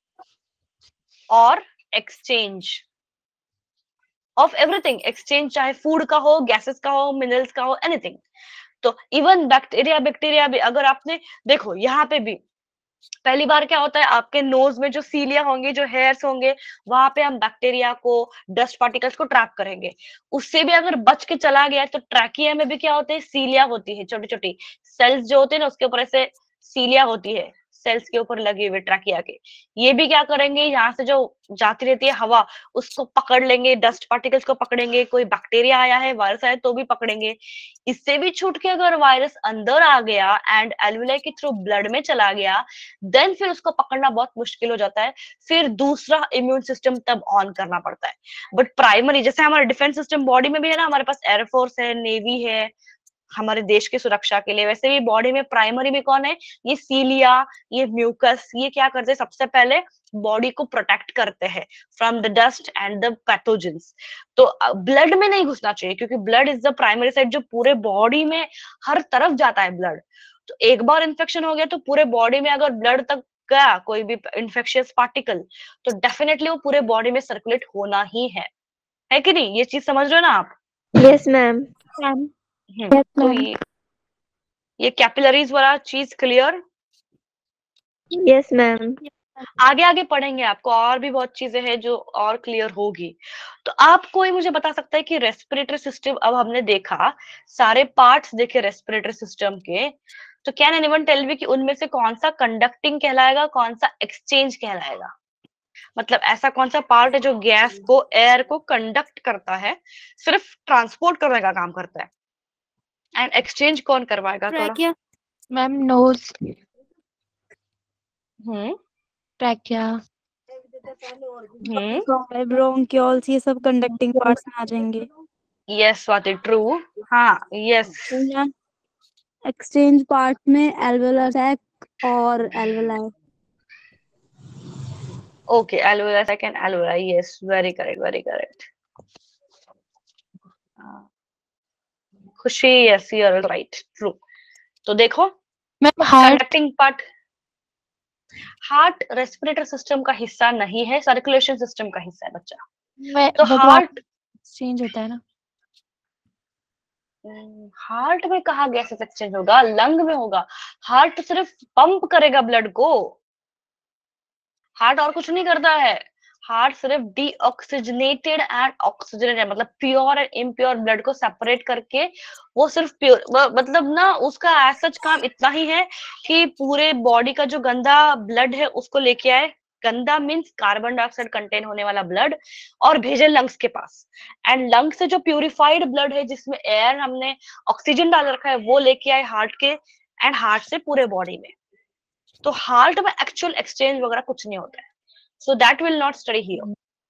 और एक्सचेंज ऑफ एवरीथिंग, एक्सचेंज चाहे फूड का हो, गैसेस का हो, मिनरल्स का हो, एनीथिंग। तो इवन बैक्टीरिया भी, अगर आपने देखो यहाँ पे भी पहली बार क्या होता है, आपके नोज में जो सीलिया होंगे, जो हेयर्स होंगे, वहां पे हम बैक्टीरिया को, डस्ट पार्टिकल्स को ट्रैप करेंगे। उससे भी अगर बच के चला गया तो ट्रैकिया में भी क्या होते हैं, सीलिया होती है, छोटी छोटी सेल्स जो होते हैं ना, उसके ऊपर ऐसे सीलिया होती है, सेल्स के ऊपर लगे हुए ट्रैकिया के। ये भी क्या करेंगे, यहाँ से जो जाती रहती है हवा, उसको पकड़ लेंगे, डस्ट पार्टिकल्स को पकड़ेंगे, कोई बैक्टीरिया आया है, वायरस आया है तो भी पकड़ेंगे। इससे भी छूट के अगर वायरस अंदर आ गया एंड एल्वुलाई के थ्रू ब्लड में चला गया, देन फिर उसको पकड़ना बहुत मुश्किल हो जाता है, फिर दूसरा इम्यून सिस्टम तब ऑन करना पड़ता है। बट प्राइमरी, जैसे हमारे डिफेंस सिस्टम बॉडी में भी है ना, हमारे पास एयरफोर्स है, नेवी है हमारे देश की सुरक्षा के लिए, वैसे भी बॉडी में प्राइमरी में कौन है, ये सीलिया, ये म्यूकस, ये क्या करते हैं, सबसे पहले बॉडी को प्रोटेक्ट करते हैं from the dust and the pathogens. तो ब्लड में नहीं घुसना चाहिए, क्योंकि blood is the primary site जो पूरे बॉडी में हर तरफ जाता है ब्लड। तो एक बार इन्फेक्शन हो गया तो पूरे बॉडी में अगर ब्लड तक गया कोई भी इन्फेक्शियस पार्टिकल, तो डेफिनेटली वो पूरे बॉडी में सर्कुलेट होना ही है कि नहीं, ये चीज समझ रहे हो ना आप? Yes ma'am. तो ये कैपिलरीज वाला चीज क्लियर? Yes ma'am. आगे आगे पढ़ेंगे, आपको और भी बहुत चीजें हैं जो और क्लियर होगी। तो आप कोई मुझे बता सकता है कि रेस्पिरेटरी सिस्टम, अब हमने देखा सारे पार्ट्स देखे रेस्पिरेटरी सिस्टम के, तो कैन एनीवन टेल मी कि उनमें से कौन सा कंडक्टिंग कहलाएगा, कौन सा एक्सचेंज कहलाएगा? मतलब ऐसा कौन सा पार्ट है जो गैस को, एयर को कंडक्ट करता है, सिर्फ ट्रांसपोर्ट करने का काम करता है, एंड एक्सचेंज कौन करवाएगा थोड़ा? Trachea. Ma'am nose, trachea, bronchioles, ये सब कंडक्टिंग पार्ट्स में आ जाएंगे। Yes Swati, true. हाँ यस, एक्सचेंज पार्ट में एल्वेओलर सैक और alveoli. Okay, alveolar sac and alveoli, yes, very correct, very correct. Khushi, yes you are right, true. तो देखो ma'am heart, conducting part, heart respiratory system का हिस्सा नहीं है, सर्कुलेशन सिस्टम का हिस्सा है बच्चा। तो हार्ट एक्सचेंज होता है ना, हार्ट में कहाँ गैसेस एक्सचेंज होगा, लंग में होगा। हार्ट सिर्फ पंप करेगा ब्लड को, हार्ट और कुछ नहीं करता है। हार्ट सिर्फ डीऑक्सीजनेटेड एंड ऑक्सीजनेटेड, मतलब प्योर एंड इम्प्योर ब्लड को सेपरेट करके, वो सिर्फ प्योर, मतलब ना उसका एज सच काम इतना ही है कि पूरे बॉडी का जो गंदा ब्लड है उसको लेके आए, गंदा मीन्स कार्बन डाइऑक्साइड कंटेन होने वाला ब्लड, और भेजे लंग्स के पास, एंड लंग्स से जो प्यूरिफाइड ब्लड है जिसमें एयर हमने ऑक्सीजन डाल रखा है वो लेके आए हार्ट के, एंड हार्ट से पूरे बॉडी में। तो हार्ट में एक्चुअल एक्सचेंज वगैरह कुछ नहीं होता है, so that will not study here.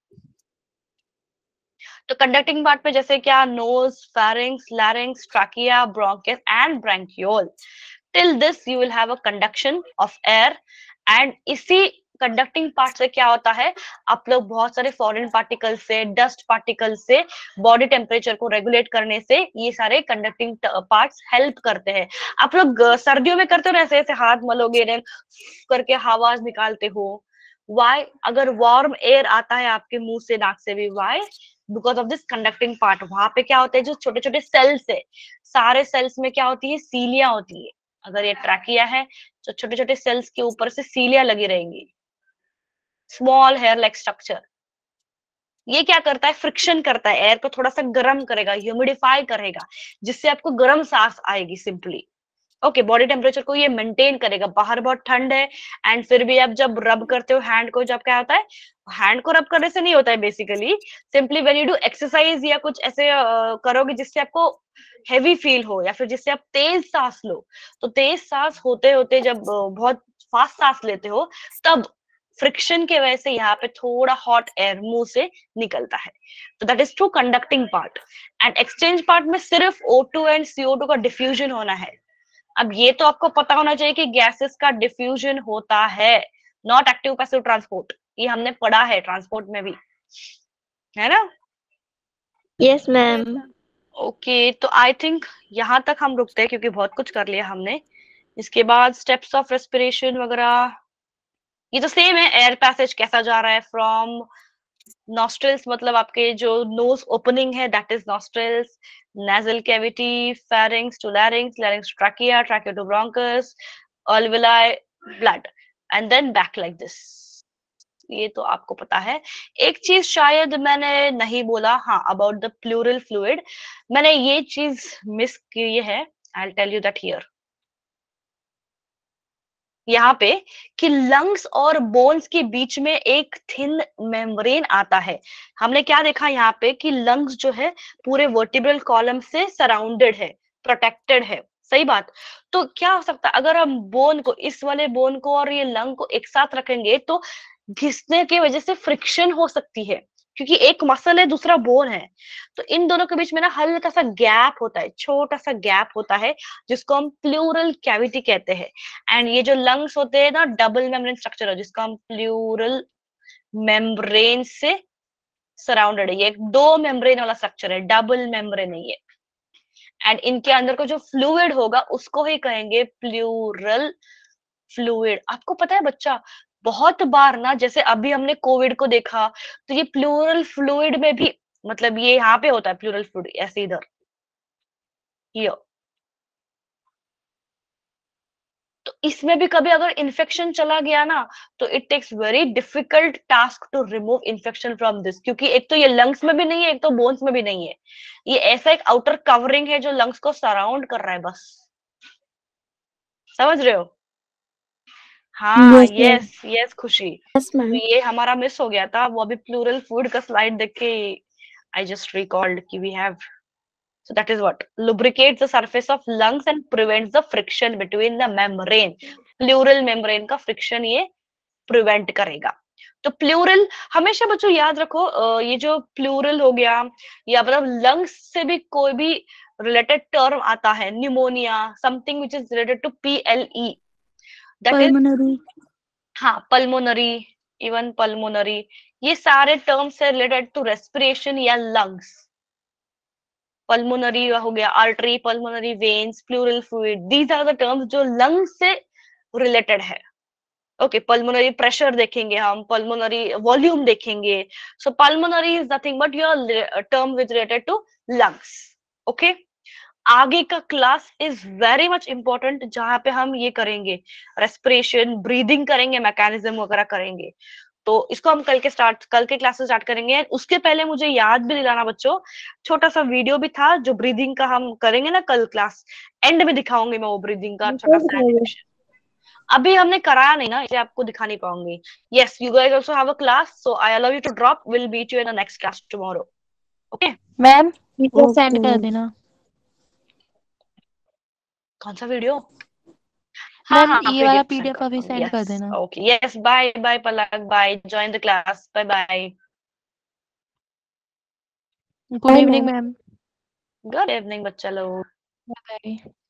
तो कंडक्टिंग पार्ट में जैसे क्या, nose, pharynx, larynx, trachea, bronchus and bronchiole. Till this you will have a conduction of air, and इसी कंडक्टिंग पार्ट से क्या होता है, आप लोग बहुत सारे फॉरेन पार्टिकल से, डस्ट पार्टिकल से बॉडी टेम्परेचर को रेगुलेट करने से ये सारे कंडक्टिंग पार्ट्स हेल्प करते हैं। आप लोग सर्दियों में करते हो ना, ऐसे ऐसे हाथ मलोगे करके आवाज निकालते हो, वाई? अगर वार्म एयर आता है आपके मुंह से, नाक से भी, why? Because of this conducting part. वहां पे क्या होता है, जो छोटे छोटे सेल्स है, सारे सेल्स में क्या होती है, सीलिया होती है। अगर ये ट्रैकिया है तो छोटे छोटे सेल्स के ऊपर से सीलिया लगी रहेंगी, स्मॉल हेयर लाइक स्ट्रक्चर। ये क्या करता है, फ्रिक्शन करता है, एयर को थोड़ा सा गर्म करेगा, ह्यूमिडिफाई करेगा, जिससे आपको गर्म सांस आएगी सिंपली। ओके, बॉडी टेम्परेचर को ये मेंटेन करेगा। बाहर बहुत ठंड है एंड फिर भी आप जब रब करते हो हैंड को, जब क्या होता है, हैंड को रब करने से नहीं होता है basically, simply when you do exercise या कुछ ऐसे करोगे जिससे आपको हैवी फील हो, या फिर जिससे आप तेज सांस लो, तो तेज सांस होते होते जब बहुत फास्ट सांस लेते हो, तब फ्रिक्शन की वजह से यहाँ पे थोड़ा हॉट एयर मुंह से निकलता है। तो that is true conducting part. And exchange part में सिर्फ O2 एंड CO2 का डिफ्यूजन होना है। अब ये तो आपको पता होना चाहिए कि गैसेस का डिफ्यूजन होता है, नॉट एक्टिव पैसिव ट्रांसपोर्ट। ये हमने पढ़ा है ट्रांसपोर्ट में भी, है ना? Yes ma'am. ओके, तो आई थिंक यहाँ तक हम रुकते हैं क्योंकि बहुत कुछ कर लिया हमने। इसके बाद स्टेप्स ऑफ रेस्पिरेशन वगैरह ये तो सेम है। एयर पैसेज कैसा जा रहा है फ्रॉम नॉस्ट्रिल्स, मतलब आपके जो नोज ओपनिंग है that is nostrils, nasal cavity, pharynx to larynx, larynx to trachea, trachea to bronchus, alveoli, blood, and then back like this. ये तो आपको पता है। एक चीज शायद मैंने नहीं बोला, हाँ, अबाउट द प्लूरल फ्लूइड मैंने ये चीज मिस की है। I tell you that here, यहाँ पे कि लंग्स और बोन्स के बीच में एक थिन मेम्ब्रेन आता है। हमने क्या देखा यहाँ पे कि लंग्स जो है पूरे वर्टिब्रल कॉलम से सराउंडेड है, प्रोटेक्टेड है, सही बात। तो क्या हो सकता है अगर हम बोन को, इस वाले बोन को और ये लंग को एक साथ रखेंगे तो घिसने की वजह से फ्रिक्शन हो सकती है, क्योंकि एक मसल है दूसरा बोन है। तो इन दोनों के बीच में ना हल्का सा गैप होता है, छोटा सा गैप होता है जिसको हम प्लूरल कैविटी कहते हैं। एंड ये जो लंग्स होते हैं ना डबल मेम्ब्रेन स्ट्रक्चर है जिसको हम प्लूरल मेम्ब्रेन से सराउंडेड है। ये एक दो मेम्ब्रेन वाला स्ट्रक्चर है, डबल मेम्ब्रेन है ये। एंड इनके अंदर का जो फ्लूइड होगा उसको ही कहेंगे प्लूरल फ्लूइड। आपको पता है बच्चा, बहुत बार ना जैसे अभी हमने कोविड को देखा तो ये प्लूरल फ्लूइड में भी, मतलब ये यहाँ पे होता है प्लूरल फ्लूइड ऐसे इधर, ये तो इसमें भी कभी अगर इन्फेक्शन चला गया ना तो it takes very difficult task to remove infection from this, क्योंकि एक तो ये लंग्स में भी नहीं है, एक तो बोन्स में भी नहीं है। ये ऐसा एक आउटर कवरिंग है जो लंग्स को सराउंड कर रहा है बस, समझ रहे हो? हाँ, yes ma'am. Yes yes Khushi. Yes तो मैम। ये हमारा मिस हो गया था, वो अभी प्लूरल फूड का स्लाइड देख के आई जस्ट रिकॉल्ड कि we have, so that is what lubricates the surface of lungs and prevents the friction between the membrane. Pleural membrane का फ्रिक्शन ये प्रिवेंट करेगा। तो प्लूरल हमेशा बच्चों याद रखो, ये जो प्लूरल हो गया या मतलब लंग्स से भी कोई भी रिलेटेड टर्म आता है, pneumonia, something which is related to PLE, that is, pulmonary. हाँ, पल्मोनरी, इवन पल्मोनरी, ये सारे टर्म से रिलेटेड टू रेस्पिरेशन या लंग्स। पल्मोनरी हो गया, artery, pulmonary veins, pleural fluid, these are the terms जो लंग्स से रिलेटेड है। ओके, पल्मोनरी प्रेशर देखेंगे हम, पल्मोनरी वॉल्यूम देखेंगे। So pulmonary is nothing but your term with related to lungs. Okay, आगे का class is very much important जहां पे हम ये करेंगे, रेस्पिरेशन, ब्रीदिंग करेंगे, मैकेनिज्म वगैरह करेंगे। तो इसको हम कल के क्लास से स्टार्ट करेंगे। उसके पहले मुझे याद भी दिलाना बच्चों, छोटा सा वीडियो भी था जो ब्रीदिंग का हम करेंगे ना कल क्लास, एंड में दिखाऊंगी मैं वो ब्रीदिंग का छोटा सा एनिमेशन। अभी हमने कराया नहीं ना, इसे आपको दिखा नहीं पाऊंगी। Yes, you guys also have a class, so I allow you to drop, will meet you in the next class tomorrow. Okay ma'am video send कर देना। कौन सा वीडियो? हाँ मैम हाँ, ये वाला PDF सेंड PDF अभी करता हूँ। सेंड कर यस, देना। Okay, yes, bye bye Palak, bye, join the class, bye bye. Good bye evening ma'am. Ma'am. Good evening बच्चा लोग। बाय।